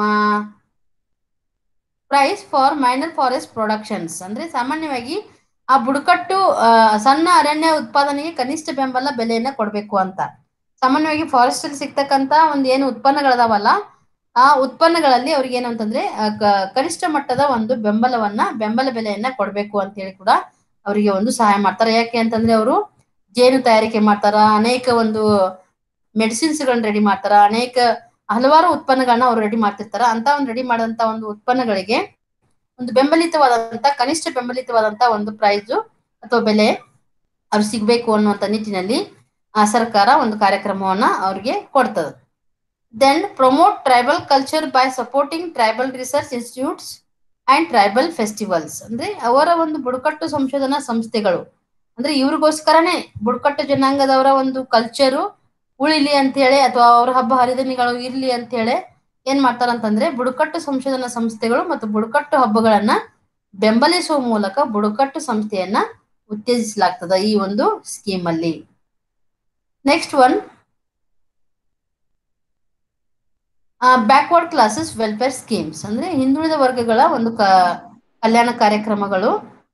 A: for minor forest productions. ಅಂದ್ರೆ ಸಾಮಾನ್ಯವಾಗಿ ಆ ಬುಡಕಟ್ಟು ಸಣ್ಣ ಅರಣ್ಯ ಉತ್ಪಾದನೆಗೆ ಕನಿಷ್ಠ ಬೆಂಬಲ ಬೆಲೆಯನ್ನ ಕೊಡಬೇಕು ಅಂತ. ಸಾಮಾನ್ಯವಾಗಿ ಫಾರೆಸ್ಟ್ ಅಲ್ಲಿ ಸಿಗ್ತಕ್ಕಂತ ಒಂದು ಏನು ಉತ್ಪನ್ನಗಳದಾವಲ್ಲ ಆ ಉತ್ಪನ್ನಗಳಲ್ಲಿ ಅವ್ರಿಗೆ ಏನು ಅಂತಂದ್ರೆ ಕನಿಷ್ಠ ಮಟ್ಟದ ಒಂದು ಬೆಂಬಲ ಬೆಲೆಯನ್ನ ಕೊಡಬೇಕು ಅಂತ ಹೇಳಿ ಕೂಡ ಅವರಿಗೆ ಒಂದು ಸಹಾಯ ಮಾಡ್ತಾರೆ. ಯಾಕೆ ಅಂತಂದ್ರೆ ಅವರು ಜೇನು ತಯಾರಿಕೆ ಮಾಡ್ತಾರ, ಅನೇಕ ಒಂದು ಮೆಡಿಸಿನ್ಸ್ ಗಳನ್ನ ರೆಡಿ ಮಾಡ್ತಾರ, ಹಲವಾರು ಉತ್ಪನ್ನಗಳನ್ನ ಅವ್ರು ರೆಡಿ ಮಾಡ್ತಿರ್ತಾರ. ಅಂತ ಒಂದು ರೆಡಿ ಮಾಡಂತ ಒಂದು ಉತ್ಪನ್ನಗಳಿಗೆ ಒಂದು ಕನಿಷ್ಠ ಬೆಂಬಲಿತವಾದಂತ ಒಂದು ಪ್ರೈಸ್ ಅಥವಾ ಬೆಲೆ ಅವ್ರು ಸಿಗ್ಬೇಕು ಅನ್ನುವಂತ ನಿಟ್ಟಿನಲ್ಲಿ ಆ ಸರ್ಕಾರ ಒಂದು ಕಾರ್ಯಕ್ರಮವನ್ನ ಅವ್ರಿಗೆ ಕೊಡ್ತದೆ. Then promote tribal culture by supporting tribal research institutes and tribal festivals. ಅಂದ್ರೆ ಅವರ ಒಂದು ಬುಡಕಟ್ಟು ಸಂಶೋಧನಾ ಸಂಸ್ಥೆಗಳು ಅಂದ್ರೆ ಇವ್ರಿಗೋಸ್ಕರನೇ ಬುಡಕಟ್ಟು ಜನಾಂಗದವರ ಒಂದು ಕಲ್ಚರು ಉಳಿಲಿ ಅಂತ ಹೇಳಿ ಅಥವಾ ಅವ್ರ ಹಬ್ಬ ಹರಿದಿನಗಳು ಇರ್ಲಿ ಅಂತ ಹೇಳಿ ಏನ್ ಮಾಡ್ತಾರಂತಂದ್ರೆ ಬುಡಕಟ್ಟು ಸಂಶೋಧನಾ ಸಂಸ್ಥೆಗಳು ಮತ್ತು ಬುಡಕಟ್ಟು ಹಬ್ಬಗಳನ್ನ ಬೆಂಬಲಿಸುವ ಮೂಲಕ ಬುಡಕಟ್ಟು ಸಂಸ್ಥೆಯನ್ನ ಉತ್ತೇಜಿಸಲಾಗ್ತದ ಈ ಒಂದು ಸ್ಕೀಮ್ ಅಲ್ಲಿ. Next one backward classes welfare schemes. ಅಂದ್ರೆ ಹಿಂದುಳಿದ ವರ್ಗಗಳ ಒಂದು ಕಲ್ಯಾಣ ಕಾರ್ಯಕ್ರಮಗಳು.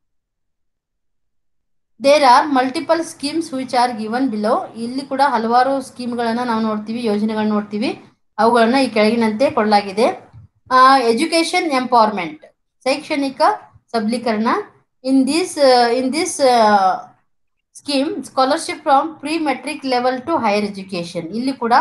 A: There are multiple schemes which are given below. ಇಲ್ಲಿ ಕೂಡ ಹಲವಾರು ಸ್ಕೀಮ್ಗಳನ್ನ ನಾವು ನೋಡ್ತೀವಿ, ಯೋಜನೆಗಳನ್ನ ನೋಡ್ತೀವಿ, ಅವುಗಳನ್ನ ಈ ಕೆಳಗಿನಂತೆ ಕೊಡಲಾಗಿದೆ. ಎಜುಕೇಶನ್ ಎಂಪವರ್ಮೆಂಟ್, ಶೈಕ್ಷಣಿಕ ಸಬಲೀಕರಣ. In this scheme scholarship from pre matric level to higher education. ಇಲ್ಲಿ ಕೂಡ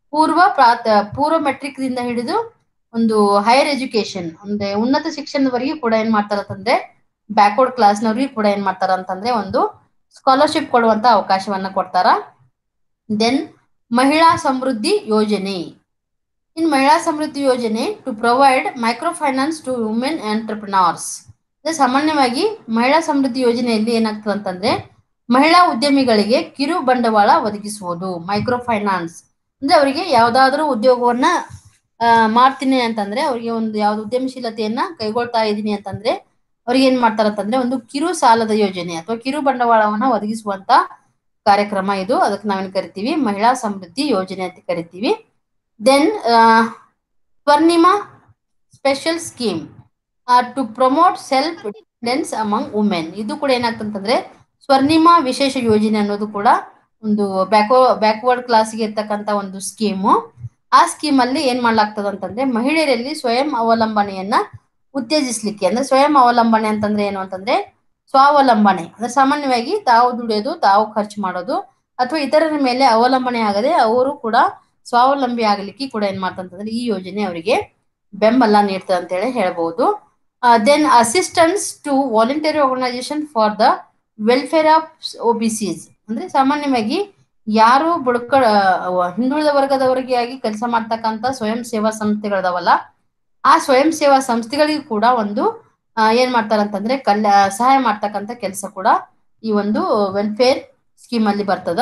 A: ಪೂರ್ವ ಮೆಟ್ರಿಕ್ ದಿಂದ ಹಿಡಿದು ಒಂದು ಹೈಯರ್ ಎಜುಕೇಶನ್ ಅಂದ್ರೆ ಉನ್ನತ ಶಿಕ್ಷಣದವರೆಗೂ ಕೂಡ ಏನ್ ಮಾಡ್ತಾರಂತಂದ್ರೆ ಬ್ಯಾಕ್ವರ್ಡ್ ಕ್ಲಾಸ್ ನವ್ರಿಗೆ ಕೂಡ ಏನ್ ಮಾಡ್ತಾರ ಅಂತಂದ್ರೆ ಒಂದು ಸ್ಕಾಲರ್ಶಿಪ್ ಕೊಡುವಂತ ಅವಕಾಶವನ್ನ ಕೊಡ್ತಾರ. ದೆನ್ ಮಹಿಳಾ ಸಮೃದ್ಧಿ ಯೋಜನೆ. ಇನ್ Mahila Samriddhi Yojana to provide micro finance to women entrepreneurs. ಸಾಮಾನ್ಯವಾಗಿ ಮಹಿಳಾ ಸಮೃದ್ಧಿ ಯೋಜನೆಯಲ್ಲಿ ಏನಾಗ್ತದೆ ಅಂತಂದ್ರೆ ಮಹಿಳಾ ಉದ್ಯಮಿಗಳಿಗೆ ಕಿರು ಬಂಡವಾಳ ಒದಗಿಸುವುದು, ಮೈಕ್ರೋ ಫೈನಾನ್ಸ್. ಅಂದ್ರೆ ಅವರಿಗೆ ಯಾವ್ದಾದ್ರು ಉದ್ಯೋಗವನ್ನ ಮಾಡ್ತೀನಿ ಅಂತಂದ್ರೆ ಅವ್ರಿಗೆ ಒಂದು ಯಾವ್ದು ಉದ್ಯಮಶೀಲತೆಯನ್ನ ಕೈಗೊಳ್ತಾ ಇದೀನಿ ಅಂತಂದ್ರೆ ಅವ್ರಿಗೆ ಏನ್ ಮಾಡ್ತಾರಂತಂದ್ರೆ ಒಂದು ಕಿರು ಸಾಲದ ಯೋಜನೆ ಅಥವಾ ಕಿರು ಬಂಡವಾಳವನ್ನ ಒದಗಿಸುವಂತ ಕಾರ್ಯಕ್ರಮ ಇದು. ಅದಕ್ಕೆ ನಾವೇನ್ ಕರಿತೀವಿ ಮಹಿಳಾ ಸಮೃದ್ಧಿ ಯೋಜನೆ ಅಂತ ಕರಿತೀವಿ. Then Swarnima special scheme to promote self dependence among women. ಇದು ಕೂಡ ಏನಾಗ್ತಂತಂದ್ರೆ ಸ್ವರ್ಣಿಮಾ ವಿಶೇಷ ಯೋಜನೆ ಅನ್ನೋದು ಕೂಡ ಒಂದು ಬ್ಯಾಕ್ವರ್ಡ್ ಕ್ಲಾಸ್ಗೆ ಇರ್ತಕ್ಕಂತ ಒಂದು ಸ್ಕೀಮು. ಆ ಸ್ಕೀಮ್ ಅಲ್ಲಿ ಏನ್ ಮಾಡ್ಲಾಗ್ತದ ಅಂತಂದ್ರೆ ಮಹಿಳೆಯರಲ್ಲಿ ಸ್ವಯಂ ಅವಲಂಬನೆಯನ್ನ ಉತ್ತೇಜಿಸ್ಲಿಕ್ಕೆ. ಅಂದ್ರೆ ಸ್ವಯಂ ಅವಲಂಬನೆ ಅಂತಂದ್ರೆ ಏನು ಅಂತಂದ್ರೆ ಸ್ವಾವಲಂಬನೆ. ಅಂದ್ರೆ ಸಾಮಾನ್ಯವಾಗಿ ತಾವು ದುಡಿಯೋದು, ತಾವು ಖರ್ಚು ಮಾಡೋದು ಅಥವಾ ಇತರರ ಮೇಲೆ ಅವಲಂಬನೆ ಆಗದೆ ಅವರು ಕೂಡ ಸ್ವಾವಲಂಬಿ ಆಗ್ಲಿಕ್ಕೆ ಕೂಡ ಏನ್ ಮಾಡ್ತಂತಂದ್ರೆ ಈ ಯೋಜನೆ ಅವರಿಗೆ ಬೆಂಬಲ ನೀಡ್ತದೆ ಅಂತ ಹೇಳಿ ಹೇಳ್ಬಹುದು. Then assistance to voluntary organisation for the welfare of OBCs. ಅಂದ್ರೆ ಸಾಮಾನ್ಯವಾಗಿ ಯಾರು ಹಿಂದುಳಿದ ವರ್ಗದವರಿಗೆ ಆಗಿ ಕೆಲಸ ಮಾಡ್ತಕ್ಕಂತ ಸ್ವಯಂ ಸೇವಾ ಸಂಸ್ಥೆಗಳದಾವಲ್ಲ ಆ ಸ್ವಯಂ ಸೇವಾ ಸಂಸ್ಥೆಗಳಿಗೂ ಕೂಡ ಒಂದು ಏನ್ ಮಾಡ್ತಾರಂತಂದ್ರೆ ಸಹಾಯ ಮಾಡ್ತಕ್ಕಂತ ಕೆಲಸ ಕೂಡ ಈ ಒಂದು ವೆಲ್ಫೇರ್ ಸ್ಕೀಮ್ ಅಲ್ಲಿ ಬರ್ತದ.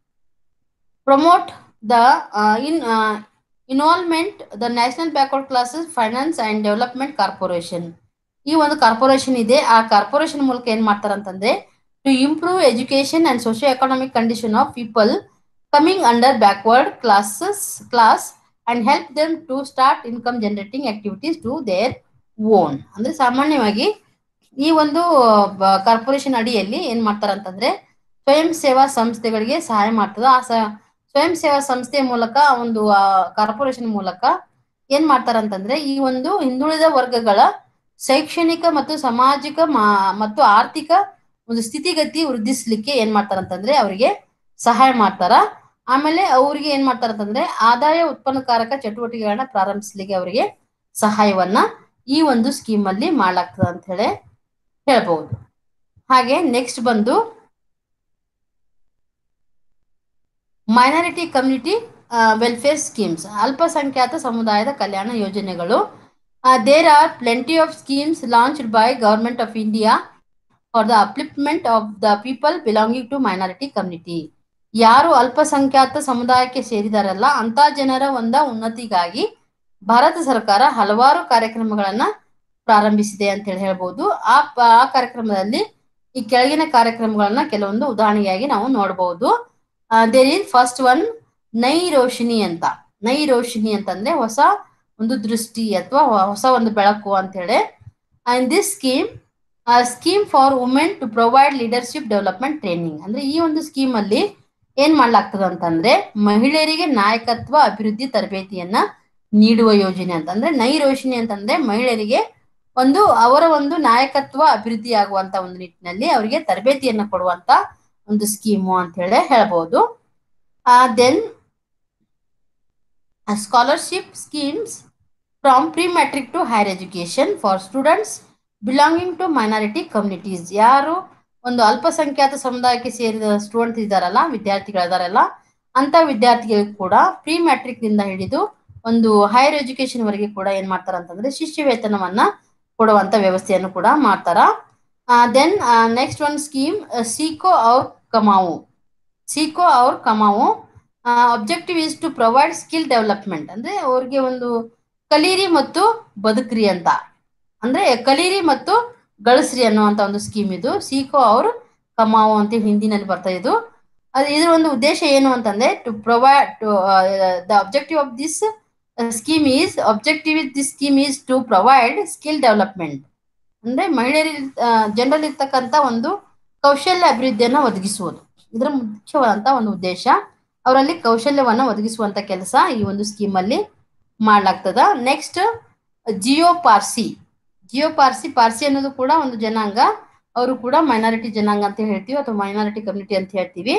A: Promote the involvement the national backward classes finance and development corporation. ಈ ಒಂದು ಕಾರ್ಪೊರೇಷನ್ ಇದೆ, ಆ ಕಾರ್ಪೊರೇಷನ್ ಮೂಲಕ ಏನ್ ಮಾಡ್ತಾರಂತಂದ್ರೆ to improve education and socio economic condition of people coming under backward class and help them to start income generating activities to their own. ಅಂದ್ರೆ ಸಾಮಾನ್ಯವಾಗಿ ಈ ಒಂದು ಕಾರ್ಪೊರೇಷನ್ ಅಡಿಯಲ್ಲಿ ಏನ್ ಮಾಡ್ತಾರಂತಂದ್ರೆ ಸ್ವಯಂ ಸೇವಾ ಸಂಸ್ಥೆಗಳಿಗೆ ಸಹಾಯ ಮಾಡ್ತದ. ಆ ಸ್ವಯಂ ಸೇವಾ ಸಂಸ್ಥೆಯ ಮೂಲಕ ಒಂದು ಕಾರ್ಪೊರೇಷನ್ ಮೂಲಕ ಏನ್ ಮಾಡ್ತಾರಂತಂದ್ರೆ ಈ ಒಂದು ಹಿಂದುಳಿದ ವರ್ಗಗಳ ಶೈಕ್ಷಣಿಕ ಮತ್ತು ಸಾಮಾಜಿಕ ಮತ್ತು ಆರ್ಥಿಕ ಒಂದು ಸ್ಥಿತಿಗತಿ ವೃದ್ಧಿಸ್ಲಿಕ್ಕೆ ಏನ್ ಮಾಡ್ತಾರಂತಂದ್ರೆ ಅವರಿಗೆ ಸಹಾಯ ಮಾಡ್ತಾರ. ಆಮೇಲೆ ಅವ್ರಿಗೆ ಏನ್ ಮಾಡ್ತಾರಂತಂದ್ರೆ ಆದಾಯ ಉತ್ಪನ್ನಕಾರಕ ಚಟುವಟಿಕೆಗಳನ್ನ ಪ್ರಾರಂಭಿಸ್ಲಿಕ್ಕೆ ಅವರಿಗೆ ಸಹಾಯವನ್ನ ಈ ಒಂದು ಸ್ಕೀಮ್ ಅಲ್ಲಿ ಮಾಡ್ಲಾಗ್ತದ ಅಂತ ಹೇಳಿ ಹೇಳ್ಬಹುದು. ಹಾಗೆ ನೆಕ್ಸ್ಟ್ ಬಂದು ಮೈನಾರಿಟಿ ಕಮ್ಯುನಿಟಿ ವೆಲ್ಫೇರ್ ಸ್ಕೀಮ್ಸ್, ಅಲ್ಪಸಂಖ್ಯಾತ ಸಮುದಾಯದ ಕಲ್ಯಾಣ ಯೋಜನೆಗಳು. There are plenty of schemes launched by Government of India for the upliftment of the people belonging to minority community. ಯಾರು ಅಲ್ಪಸಂಖ್ಯಾತ ಸಮುದಾಯಕ್ಕೆ ಸೇರಿದಾರಲ್ಲ ಅಂತ ಜನರ ಉನ್ನತಿಗಾಗಿ ಭಾರತ ಸರ್ಕಾರ ಹಲವಾರು ಕಾರ್ಯಕ್ರಮಗಳನ್ನ ಪ್ರಾರಂಭಿಸಿದೆ ಅಂತ ಹೇಳ್ಬೋದು. ಆ ಕಾರ್ಯಕ್ರಮದಲ್ಲಿ ಈ ಕೆಳಗಿನ ಕಾರ್ಯಕ್ರಮಗಳನ್ನ ಕೆಲವೊಂದು ಉದಾಹರಣೆಯಾಗಿ ನಾವು ನೋಡಬಹುದು. ದೇರ್ ಇಸ್ ಫಸ್ಟ್ ಒನ್ ನೈ ರೋಶಿನಿ ಅಂತ. ನೈ ರೋಶಿನಿ ಅಂತಂದ್ರೆ ಹೊಸ ಒಂದು ದೃಷ್ಟಿ ಅಥವಾ ಹೊಸ ಒಂದು ಬೆಳಕು ಅಂತ ಹೇಳಿ. And this scheme for women to provide leadership development training. ಅಂದ್ರೆ ಈ ಒಂದು ಸ್ಕೀಮ್ ಅಲ್ಲಿ ಏನ್ ಮಾಡ್ಲಾಗ್ತದ ಅಂತಂದ್ರೆ ಮಹಿಳೆಯರಿಗೆ ನಾಯಕತ್ವ ಅಭಿವೃದ್ಧಿ ತರಬೇತಿಯನ್ನ ನೀಡುವ ಯೋಜನೆ ಅಂತ. ಅಂದ್ರೆ ನೈ ರೋಶಿನಿ ಅಂತಂದ್ರೆ ಮಹಿಳೆಯರಿಗೆ ಅವರ ಒಂದು ನಾಯಕತ್ವ ಅಭಿವೃದ್ಧಿ ಆಗುವಂತ ಒಂದು ನಿಟ್ಟಿನಲ್ಲಿ ಅವರಿಗೆ ತರಬೇತಿಯನ್ನ ಕೊಡುವಂತ ಒಂದು ಸ್ಕೀಮು ಅಂತ ಹೇಳಿ ಹೇಳ್ಬಹುದು. Then scholarship schemes from pre matric to higher education for students belonging to minority communities. ಯಾರು ಒಂದು ಅಲ್ಪಸಂಖ್ಯಾತ ಸಮುದಾಯಕ್ಕೆ ಸೇರಿದ ಸ್ಟೂಡೆಂಟ್ ಇದ್ದಾರಲ್ಲ, ವಿದ್ಯಾರ್ಥಿಗಳಿದಾರಲ್ಲ, ಅಂತ ವಿದ್ಯಾರ್ಥಿಗಳಿಗೆ ಕೂಡ ಪ್ರಿ ಮ್ಯಾಟ್ರಿಕ್ ನಿಂದ ಹಿಡಿದು ಒಂದು ಹೈಯರ್ ಎಜುಕೇಶನ್ ವರೆಗೆ ಕೂಡ ಏನ್ ಮಾಡ್ತಾರ ಅಂತಂದ್ರೆ ಶಿಷ್ಯ ವೇತನವನ್ನ ಕೊಡುವಂತ ವ್ಯವಸ್ಥೆಯನ್ನು ಕೂಡ ಮಾಡ್ತಾರ. Then next one scheme Seekho Aur Kamao. Seekho Aur Kamao objective is to provide skill development. ಅಂದ್ರೆ ಅವ್ರಿಗೆ ಒಂದು ಕಲೀರಿ ಮತ್ತು ಬದುಕ್ರಿ ಅಂತ. ಅಂದ್ರೆ ಕಲೀರಿ ಮತ್ತು ಗಳಿಸ್ರಿ ಅನ್ನುವಂತ ಒಂದು ಸ್ಕೀಮ್ ಇದು. ಸಿಕೋ ಔರ್ ಕಮಾವು ಅಂತ ಹಿಂದಿನಲ್ಲಿ ಬರ್ತಾ ಇದು. ಇದ್ರ ಒಂದು ಉದ್ದೇಶ ಏನು ಅಂತಂದ್ರೆ to provide the objective of this scheme is to provide skill development. ಅಂದ್ರೆ ಮಹಿಳೆಯರಿಗೆ ಜನರಲ್ಲಿ ಇರ್ತಕ್ಕಂಥ ಒಂದು ಕೌಶಲ್ಯ ಅಭಿವೃದ್ಧಿಯನ್ನ ಒದಗಿಸುವುದು ಇದರ ಮುಖ್ಯವಾದಂತ ಒಂದು ಉದ್ದೇಶ. ಅವರಲ್ಲಿ ಕೌಶಲ್ಯವನ್ನ ಒದಗಿಸುವಂತ ಕೆಲಸ ಈ ಒಂದು ಸ್ಕೀಮ್ ಅಲ್ಲಿ ಮಾಡ್ಲಾಗ್ತದ. ನೆಕ್ಸ್ಟ್ ಜಿಯೋ ಪಾರ್ಸಿ ಅನ್ನೋದು ಕೂಡ ಒಂದು ಜನಾಂಗ. ಅವರು ಕೂಡ ಮೈನಾರಿಟಿ ಜನಾಂಗ ಅಂತ ಹೇಳ್ತೀವಿ ಅಥವಾ ಮೈನಾರಿಟಿ ಕಮ್ಯುನಿಟಿ ಅಂತ ಹೇಳ್ತೀವಿ.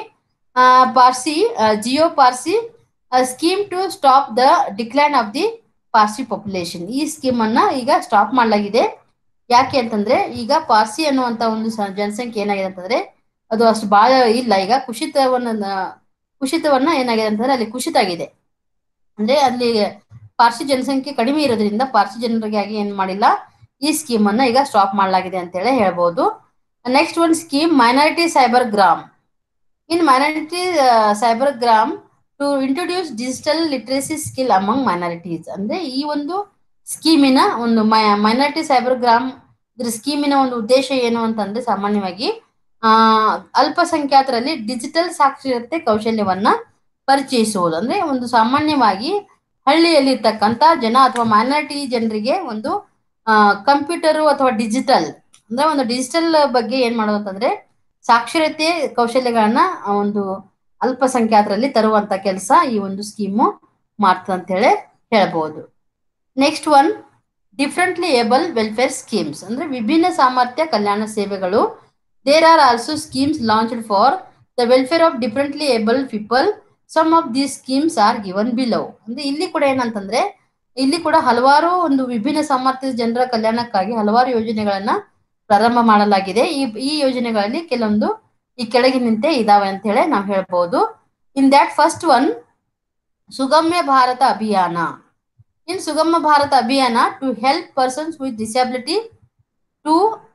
A: Jiyo Parsi scheme to stop the decline of the Parsi population. ಈ ಸ್ಕೀಮ್ ಅನ್ನ ಈಗ ಸ್ಟಾಪ್ ಮಾಡಲಾಗಿದೆ. ಯಾಕೆ ಅಂತಂದ್ರೆ ಈಗ ಪಾರ್ಸಿ ಅನ್ನುವಂತ ಒಂದು ಜನಸಂಖ್ಯೆ ಏನಾಗಿದೆ ಅಂತಂದ್ರೆ ಅದು ಅಷ್ಟು ಬಹಳ ಇಲ್ಲ. ಈಗ ಕುಸಿತವನ್ನ ಏನಾಗಿದೆ ಅಂತಂದ್ರೆ ಅಲ್ಲಿ ಕುಸಿತ ಆಗಿದೆ. ಅಂದ್ರೆ ಅಲ್ಲಿ ಪಾರ್ಸಿ ಜನಸಂಖ್ಯೆ ಕಡಿಮೆ ಇರೋದ್ರಿಂದ ಪಾರ್ಸಿ ಜನರಿಗಾಗಿ ಏನ್ ಮಾಡಿಲ್ಲ, ಈ ಸ್ಕೀಮ್ ಅನ್ನ ಈಗ ಸ್ಟಾಪ್ ಮಾಡಲಾಗಿದೆ ಅಂತ ಹೇಳಿ ಹೇಳ್ಬಹುದು. Next one scheme minority cyber Gram. In minority cyber Gram to introduce digital literacy skill among minorities. ಅಂದ್ರೆ ಈ ಒಂದು ಸ್ಕೀಮಿನ ಒಂದು ಮೈನಾರಿಟಿ ಸೈಬರ್ ಗ್ರಾಮ್ ಇದ್ರ ಸ್ಕೀಮಿನ ಒಂದು ಉದ್ದೇಶ ಏನು ಅಂತಂದ್ರೆ ಸಾಮಾನ್ಯವಾಗಿ ಅಲ್ಪಸಂಖ್ಯಾತರಲ್ಲಿ ಡಿಜಿಟಲ್ ಸಾಕ್ಷರತೆ ಕೌಶಲ್ಯವನ್ನ ಪರಿಚಯಿಸುವುದು. ಅಂದ್ರೆ ಒಂದು ಸಾಮಾನ್ಯವಾಗಿ ಹಳ್ಳಿಯಲ್ಲಿ ಇರ್ತಕ್ಕಂಥ ಜನ ಅಥವಾ ಮೈನಾರಿಟಿ ಜನರಿಗೆ ಒಂದು ಕಂಪ್ಯೂಟರ್ ಅಥವಾ ಡಿಜಿಟಲ್ ಅಂದ್ರೆ ಒಂದು ಡಿಜಿಟಲ್ ಬಗ್ಗೆ ಏನ್ ಮಾಡೋದು ಅಂತಂದ್ರೆ ಸಾಕ್ಷರತೆ ಕೌಶಲ್ಯಗಳನ್ನ ಒಂದು ಅಲ್ಪಸಂಖ್ಯಾತರಲ್ಲಿ ತರುವಂತ ಕೆಲಸ ಈ ಒಂದು ಸ್ಕೀಮು ಮಾಡ್ತದೆ ಅಂತ ಹೇಳಿ ಹೇಳ್ಬಹುದು. Next one differently able welfare schemes. ಅಂದ್ರೆ ವಿಭಿನ್ನ ಸಾಮರ್ಥ್ಯ ಕಲ್ಯಾಣ ಸೇವೆಗಳು. There are also schemes launched for the welfare of differently able people. Some of these schemes are given below. ಅಂದ್ರೆ ಇಲ್ಲಿ ಕೂಡ ಏನಂತಂದ್ರೆ ಇಲ್ಲಿ ಕೂಡ ಹಲವಾರು ಒಂದು ವಿಭಿನ್ನ ಸಾಮರ್ಥ್ಯದ ಜನರ ಕಲ್ಯಾಣಕ್ಕಾಗಿ ಹಲವಾರು ಯೋಜನೆಗಳನ್ನ ಪ್ರಾರಂಭ ಮಾಡಲಾಗಿದೆ. ಈ ಯೋಜನೆಗಳಲ್ಲಿ ಕೆಲವೊಂದು ಈ ಕೆಳಗಿನಂತೆ ಇದಾವೆ ಅಂತ ಹೇಳಿ ನಾವು ಹೇಳ್ಬಹುದು. In that first one Sugamya Bharat Abhiyan. In Sugama Bharat Abhiyan to help persons with disability to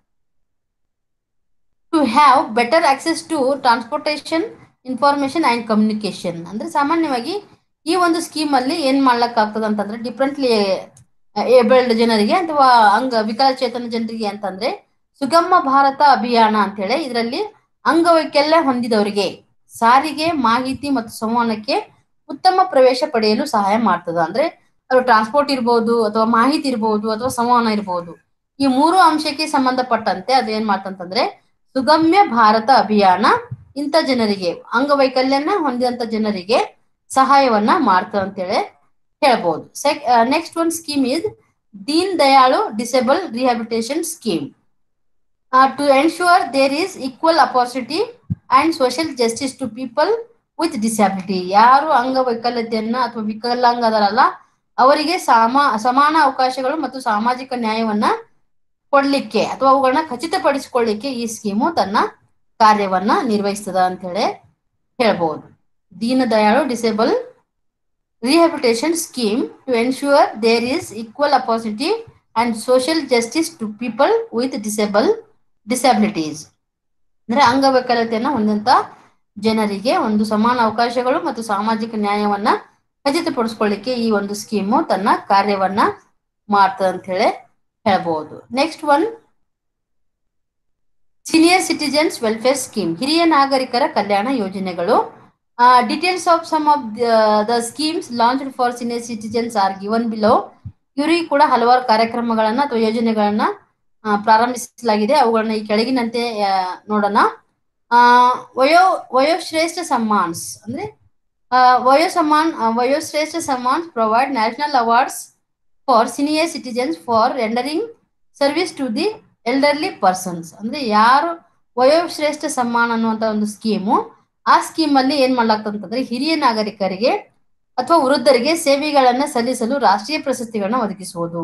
A: have better access to transportation information and communication. ಅಂದ್ರೆ ಸಾಮಾನ್ಯವಾಗಿ ಈ ಒಂದು ಸ್ಕೀಮ್ ಅಲ್ಲಿ ಏನ್ ಮಾಡ್ಲಕ್ ಆಗ್ತದ ಅಂತಂದ್ರೆ ಡಿಫ್ರೆಂಟ್ಲಿ ಏಬಲ್ಡ್ ಜನರಿಗೆ ಅಥವಾ ವಿಕಲಚೇತನ ಜನರಿಗೆ ಅಂತಂದ್ರೆ ಸುಗಮ ಭಾರತ ಅಭಿಯಾನ ಅಂತ ಹೇಳಿ ಇದರಲ್ಲಿ ಅಂಗವೈಕಲ್ಯ ಹೊಂದಿದವರಿಗೆ ಸಾರಿಗೆ, ಮಾಹಿತಿ ಮತ್ತು ಸಂವಹನಕ್ಕೆ ಉತ್ತಮ ಪ್ರವೇಶ ಪಡೆಯಲು ಸಹಾಯ ಮಾಡ್ತದ. ಅಂದ್ರೆ ಅದು ಟ್ರಾನ್ಸ್ಪೋರ್ಟ್ ಇರ್ಬೋದು ಅಥವಾ ಮಾಹಿತಿ ಇರ್ಬೋದು ಅಥವಾ ಸಂವಹನ ಇರ್ಬೋದು. ಈ ಮೂರು ಅಂಶಕ್ಕೆ ಸಂಬಂಧಪಟ್ಟಂತೆ ಅದು ಏನ್ ಮಾಡ್ತಂತಂದ್ರೆ ಸುಗಮ್ಯ ಭಾರತ ಅಭಿಯಾನ ಇಂಥ ಜನರಿಗೆ ಅಂಗವೈಕಲ್ಯನ ಹೊಂದಿದಂತ ಜನರಿಗೆ ಸಹಾಯವನ್ನ ಮಾಡ್ತದೆ ಅಂತೇಳಿ ಹೇಳ್ಬೋದು. Next one scheme is Deen Dayalu disable rehabilitation scheme to ensure there is equal opportunity and social justice to people with disability. ಯಾರು ಅಂಗವೈಕಲ್ಯತೆಯನ್ನ ಅಥವಾ ವಿಕಲಾಂಗ ಅದರಲ್ಲ ಅವರಿಗೆ ಸಮಾನ ಅವಕಾಶಗಳು ಮತ್ತು ಸಾಮಾಜಿಕ ನ್ಯಾಯವನ್ನ ಕೊಡ್ಲಿಕ್ಕೆ ಅಥವಾ ಅವುಗಳನ್ನ ಖಚಿತಪಡಿಸಿಕೊಳ್ಳಿಕ್ಕೆ ಈ ಸ್ಕೀಮು ತನ್ನ ಕಾರ್ಯವನ್ನ ನಿರ್ವಹಿಸ್ತದ ಅಂತ ಹೇಳಿ ಹೇಳ್ಬಹುದು. Deena Dayalu disable rehabilitation scheme to ensure there is equal opportunity and social justice to people with disabilities. ಅಂದ್ರೆ ಅಂಗವೈಕಲ್ಯತೆಯನ್ನು ಹೊಂದಂತ ಜನರಿಗೆ ಒಂದು ಸಮಾನ ಅವಕಾಶಗಳು ಮತ್ತು ಸಾಮಾಜಿಕ ನ್ಯಾಯವನ್ನ ಖಚಿತಪಡಿಸ್ಕೊಳ್ಳಿಕ್ಕೆ ಈ ಒಂದು ಸ್ಕೀಮು ತನ್ನ ಕಾರ್ಯವನ್ನ ಮಾಡ್ತದೆ ಅಂತ ಹೇಳಿ ಹೇಳ್ಬಹುದು. Next one, senior citizens welfare scheme, ಹಿರಿಯ ನಾಗರಿಕರ ಕಲ್ಯಾಣ ಯೋಜನೆಗಳು. Details of some of the schemes launched for senior citizens are given below. ಇವರಿಗೆ ಕೂಡ ಹಲವಾರು ಕಾರ್ಯಕ್ರಮಗಳನ್ನ ಅಥವಾ ಯೋಜನೆಗಳನ್ನ ಪ್ರಾರಂಭಿಸಲಾಗಿದೆ. ಅವುಗಳನ್ನ ಈ ಕೆಳಗಿನಂತೆ ನೋಡೋಣ. ವಯೋಶ್ರೇಷ್ಠ ಸಮ್ಮಾನ್ಸ್ ಅಂದ್ರೆ Vayoshreshtha Sammans provide national awards for senior citizens for rendering service to the elderly persons. ಅಂದ್ರೆ ಯಾರು ವಯೋಶ್ರೇಷ್ಠ ಸಮ್ಮಾನ್ ಅನ್ನುವಂತ ಒಂದು ಸ್ಕೀಮು, ಆ ಸ್ಕೀಮ್ ಅಲ್ಲಿ ಏನ್ ಮಾಡ್ಲಾಗ್ತಂತಂದ್ರೆ ಹಿರಿಯ ನಾಗರಿಕರಿಗೆ ಅಥವಾ ವೃದ್ಧರಿಗೆ ಸೇವೆಗಳನ್ನ ಸಲ್ಲಿಸಲು ರಾಷ್ಟ್ರೀಯ ಪ್ರಶಸ್ತಿಗಳನ್ನ ಒದಗಿಸುವುದು.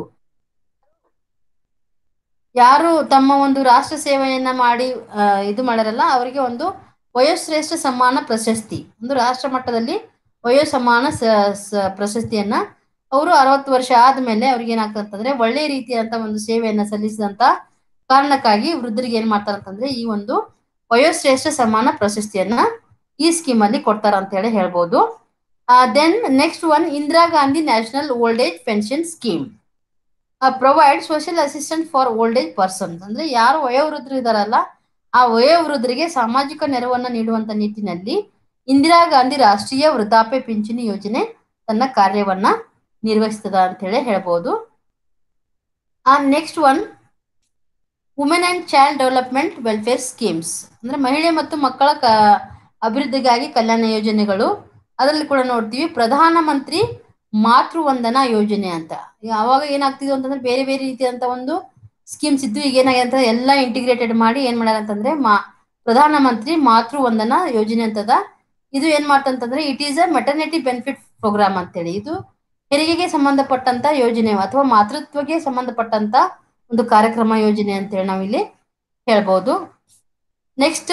A: ಯಾರು ತಮ್ಮ ಒಂದು ರಾಷ್ಟ್ರ ಸೇವೆಯನ್ನ ಮಾಡಿ ಇದು ಮಾಡಿರಲ್ಲ ಅವರಿಗೆ ಒಂದು ವಯೋಶ್ರೇಷ್ಠ ಸಮ್ಮಾನ ಪ್ರಶಸ್ತಿ, ಒಂದು ರಾಷ್ಟ್ರ ಮಟ್ಟದಲ್ಲಿ ವಯೋಸಮ್ಮಾನ ಪ್ರಶಸ್ತಿಯನ್ನ ಅವರು 60 ವರ್ಷ ಆದ್ಮೇಲೆ ಅವ್ರಿಗೆ ಏನಾಗ್ತಂತಂದ್ರೆ ಒಳ್ಳೆ ರೀತಿಯಾದಂತ ಒಂದು ಸೇವೆಯನ್ನ ಸಲ್ಲಿಸಿದಂತ ಕಾರಣಕ್ಕಾಗಿ ವೃದ್ಧರಿಗೆ ಏನ್ ಮಾಡ್ತಾರಂತಂದ್ರೆ ಈ ಒಂದು ವಯೋಶ್ರೇಷ್ಠ ಸಮ್ಮಾನ ಪ್ರಶಸ್ತಿಯನ್ನ ಈ ಸ್ಕೀಮ್ ಅಲ್ಲಿ ಕೊಡ್ತಾರ ಅಂತ ಹೇಳಿ ಹೇಳ್ಬೋದು. Then next one, Indira Gandhi national old age pension scheme provide social assistant for old age persons. ಅಂದ್ರೆ ಯಾರು ವಯೋವೃದ್ಧರು ಇದಾರಲ್ಲ ಆ ವಯೋವೃದ್ಧರಿಗೆ ಸಾಮಾಜಿಕ ನೆರವನ್ನ ನೀಡುವಂತ ನಿಟ್ಟಿನಲ್ಲಿ ಇಂದಿರಾ ಗಾಂಧಿ ರಾಷ್ಟ್ರೀಯ ವೃದ್ಧಾಪ್ಯ ಪಿಂಚಣಿ ಯೋಜನೆ ತನ್ನ ಕಾರ್ಯವನ್ನ ನಿರ್ವಹಿಸ್ತದ ಅಂತ ಹೇಳಿ ಹೇಳ್ಬೋದು. Next one, women and child development welfare schemes ಅಂದ್ರೆ ಮಹಿಳೆ ಮತ್ತು ಮಕ್ಕಳ ಅಭಿವೃದ್ಧಿಗಾಗಿ ಕಲ್ಯಾಣ ಯೋಜನೆಗಳು. ಅದರಲ್ಲಿ ಕೂಡ ನೋಡ್ತೀವಿ ಪ್ರಧಾನ ಮಂತ್ರಿ ಮಾತೃ ವಂದನಾ ಯೋಜನೆ ಅಂತ. ಅವಾಗ ಏನಾಗ್ತಿದ್ವು ಅಂತಂದ್ರೆ ಬೇರೆ ಬೇರೆ ರೀತಿಯಾದಂತ ಒಂದು ಸ್ಕೀಮ್ಸ್ ಇದ್ದು, ಈಗ ಏನಾಗಿದೆ ಅಂತ ಎಲ್ಲ ಇಂಟಿಗ್ರೇಟೆಡ್ ಮಾಡಿ ಏನ್ ಮಾಡ್ಯಾರ ಅಂತಂದ್ರೆ ಪ್ರಧಾನ ಮಂತ್ರಿ ಮಾತೃ ವಂದನಾ ಯೋಜನೆ ಅಂತದ. ಇದು ಏನ್ ಮಾಡ್ತಂತಂದ್ರೆ it is a maternity benefit programme ಅಂತೇಳಿ, ಇದು ಹೆರಿಗೆಗೆ ಸಂಬಂಧಪಟ್ಟಂತ ಯೋಜನೆ ಅಥವಾ ಮಾತೃತ್ವಕ್ಕೆ ಸಂಬಂಧಪಟ್ಟಂತ ಒಂದು ಕಾರ್ಯಕ್ರಮ ಯೋಜನೆ ಅಂತೇಳಿ ನಾವಿಲ್ಲಿ ಹೇಳ್ಬೋದು. Next,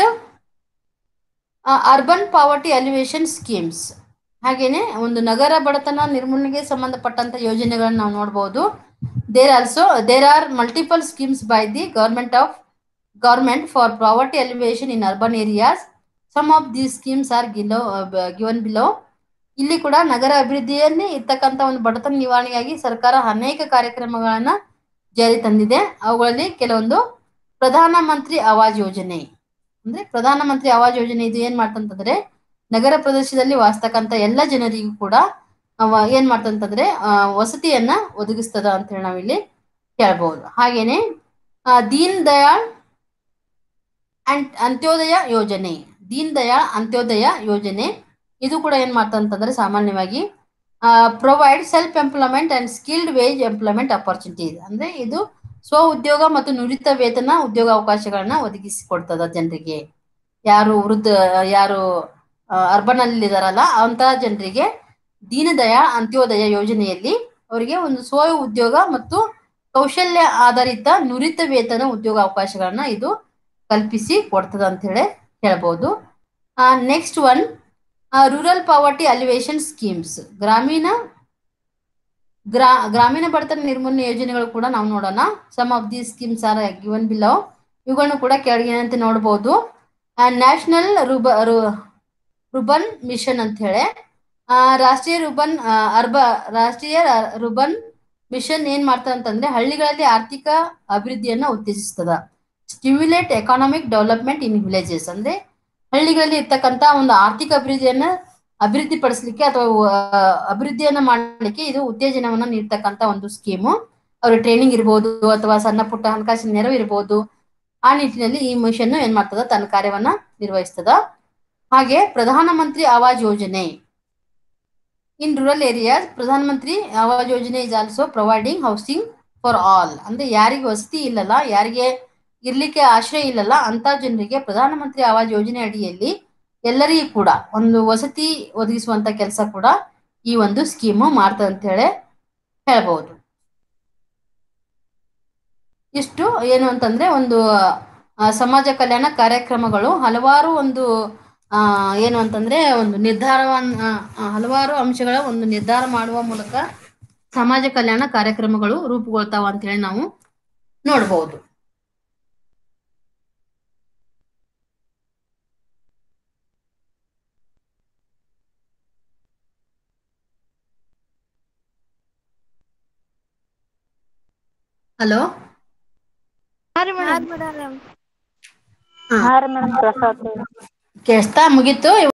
A: urban poverty alleviation schemes, ಹಾಗೇನೆ ಒಂದು ನಗರ ಬಡತನ ನಿರ್ಮೂಲನೆಗೆ ಸಂಬಂಧಪಟ್ಟಂತ ಯೋಜನೆಗಳನ್ನ ನಾವು ನೋಡಬಹುದು. There are multiple schemes by the government for poverty alleviation in urban areas. Some of the schemes are given below. ಇಲ್ಲಿ ಕೂಡ ನಗರ ಅಭಿವೃದ್ಧಿಯಲ್ಲಿ ಇರ್ತಕ್ಕಂಥ ಒಂದು ಬಡತನ ನಿವಾರಣೆಗಾಗಿ ಸರ್ಕಾರ ಅನೇಕ ಕಾರ್ಯಕ್ರಮಗಳನ್ನ ಜಾರಿ ತಂದಿದೆ. ಅವುಗಳಲ್ಲಿ ಕೆಲವೊಂದು ಪ್ರಧಾನ ಮಂತ್ರಿ ಆವಾಸ್ ಯೋಜನೆ. ಅಂದ್ರೆ ಪ್ರಧಾನ ಮಂತ್ರಿ ಆವಾಸ್ ಯೋಜನೆ ಇದು ಏನ್ ಮಾಡ್ತಂತಂದ್ರೆ ನಗರ ಪ್ರದೇಶದಲ್ಲಿ ವಾಸ್ತಕ್ಕಂತ ಎಲ್ಲ ಜನರಿಗೂ ಕೂಡ ಏನ್ ಮಾಡ್ತಂತಂದ್ರೆ ವಸತಿಯನ್ನ ಒದಗಿಸ್ತದ ಅಂತ ಹೇಳಿ ನಾವಿಲ್ಲಿ ಹೇಳ್ಬಹುದು. ಹಾಗೇನೆ ದೀನ್ ದಯಾಳ್ ಅಂತ್ಯೋದಯ ಯೋಜನೆ, ದೀನ್ ದಯಾಳ್ ಅಂತ್ಯೋದಯ ಯೋಜನೆ ಇದು ಕೂಡ ಏನ್ ಮಾಡ್ತಂತಂದ್ರೆ ಸಾಮಾನ್ಯವಾಗಿ provide self employment and skilled wage employment opportunities. ಅಂದ್ರೆ ಇದು ಸ್ವ ಉದ್ಯೋಗ ಮತ್ತು ನುರಿತ ವೇತನ ಉದ್ಯೋಗ ಅವಕಾಶಗಳನ್ನ ಒದಗಿಸಿಕೊಡ್ತದ ಜನರಿಗೆ. ಯಾರು ಅರ್ಬನ್ ಅಲ್ಲಿ ಇದಾರಲ್ಲ ಅಂತ ಜನರಿಗೆ ದೀನ ದಯಾಳ್ ಅಂತ್ಯೋದಯ ಯೋಜನೆಯಲ್ಲಿ ಅವರಿಗೆ ಒಂದು ಸ್ವ ಉದ್ಯೋಗ ಮತ್ತು ಕೌಶಲ್ಯ ಆಧಾರಿತ ನುರಿತ ವೇತನ ಉದ್ಯೋಗ ಅವಕಾಶಗಳನ್ನ ಇದು ಕಲ್ಪಿಸಿ ಕೊಡ್ತದ ಅಂತ ಹೇಳಿ ಹೇಳ್ಬೋದು. Next one, rural poverty alleviation schemes, ಗ್ರಾಮೀಣ ಬಡತನ ನಿರ್ಮೂಲನೆ ಯೋಜನೆಗಳು ಕೂಡ ನಾವು ನೋಡೋಣ. Some of the schemes are given below. ಇವುಗಳನ್ನು ಕೂಡ ಕೆಳಗಿನಂತೆ ನೋಡಬಹುದು. ನ್ಯಾಷನಲ್ ರುಬನ್ ಮಿಷನ್ ಅಂತ ಹೇಳಿ ರಾಷ್ಟ್ರೀಯ ರುಬನ್ ಮಿಷನ್ ಏನ್ ಮಾಡ್ತದ ಅಂತಂದ್ರೆ ಹಳ್ಳಿಗಳಲ್ಲಿ ಆರ್ಥಿಕ ಅಭಿವೃದ್ಧಿಯನ್ನ ಉತ್ತೇಜಿಸ್ತದ. Stimulate economic development in villages. ಅಂದ್ರೆ ಹಳ್ಳಿಗಳಲ್ಲಿ ಇರ್ತಕ್ಕಂತ ಒಂದು ಆರ್ಥಿಕ ಅಭಿವೃದ್ಧಿ ಪಡಿಸಲಿಕ್ಕೆ ಅಥವಾ ಅಭಿವೃದ್ಧಿಯನ್ನ ಮಾಡಲಿಕ್ಕೆ ಇದು ಉತ್ತೇಜನವನ್ನ ನೀಡ್ತಕ್ಕಂತ ಒಂದು ಸ್ಕೀಮು. ಅವ್ರ ಟ್ರೈನಿಂಗ್ ಇರ್ಬೋದು ಅಥವಾ ಸಣ್ಣ ಪುಟ್ಟ ಹಣಕಾಸಿನ ನೆರವು ಇರ್ಬೋದು. ಆ ನಿಟ್ಟಿನಲ್ಲಿ ಈ ಮಿಷನ್ ಏನ್ ಮಾಡ್ತದ ತನ್ನ ಕಾರ್ಯವನ್ನ ನಿರ್ವಹಿಸ್ತದ. ಹಾಗೆ ಪ್ರಧಾನ ಮಂತ್ರಿ ಆವಾಸ್ ಯೋಜನೆ ಇನ್ ರೂರಲ್ ಏರಿಯಾಸ್. ಪ್ರಧಾನ Mantri Awas Yojana is also providing housing for all. ಅಂದ್ರೆ ಯಾರಿಗೆ ವಸತಿ ಇಲ್ಲಲ್ಲ, ಯಾರಿಗೆ ಇರ್ಲಿಕ್ಕೆ ಆಶ್ರಯ ಇಲ್ಲಲ್ಲ ಅಂತ ಜನರಿಗೆ ಪ್ರಧಾನ ಮಂತ್ರಿ ಆವಾಸ್ ಯೋಜನೆ ಅಡಿಯಲ್ಲಿ ಎಲ್ಲರಿಗೂ ಕೂಡ ಒಂದು ವಸತಿ ಒದಗಿಸುವಂತ ಕೆಲಸ ಕೂಡ ಈ ಒಂದು ಸ್ಕೀಮು ಮಾಡ್ತದೆ ಅಂತ ಹೇಳಿ ಹೇಳ್ಬಹುದು. ಇಷ್ಟು ಏನು ಅಂತಂದ್ರೆ ಒಂದು ಸಮಾಜ ಕಲ್ಯಾಣ ಕಾರ್ಯಕ್ರಮಗಳು ಹಲವಾರು ಒಂದು ಏನು ಅಂತಂದ್ರೆ ಒಂದು ಹಲವಾರು ಅಂಶಗಳ ಒಂದು ನಿರ್ಧಾರ ಮಾಡುವ ಮೂಲಕ ಸಮಾಜ ಕಲ್ಯಾಣ ಕಾರ್ಯಕ್ರಮಗಳು ರೂಪುಗೊಳ್ತಾವ ಅಂತ ಹೇಳಿ ನಾವು ನೋಡ್ಬೋದು. ಹಲೋ
B: ಮೇಡಮ್
A: ಕೇಳಿಸ್ತಾ ಮುಗೀತು.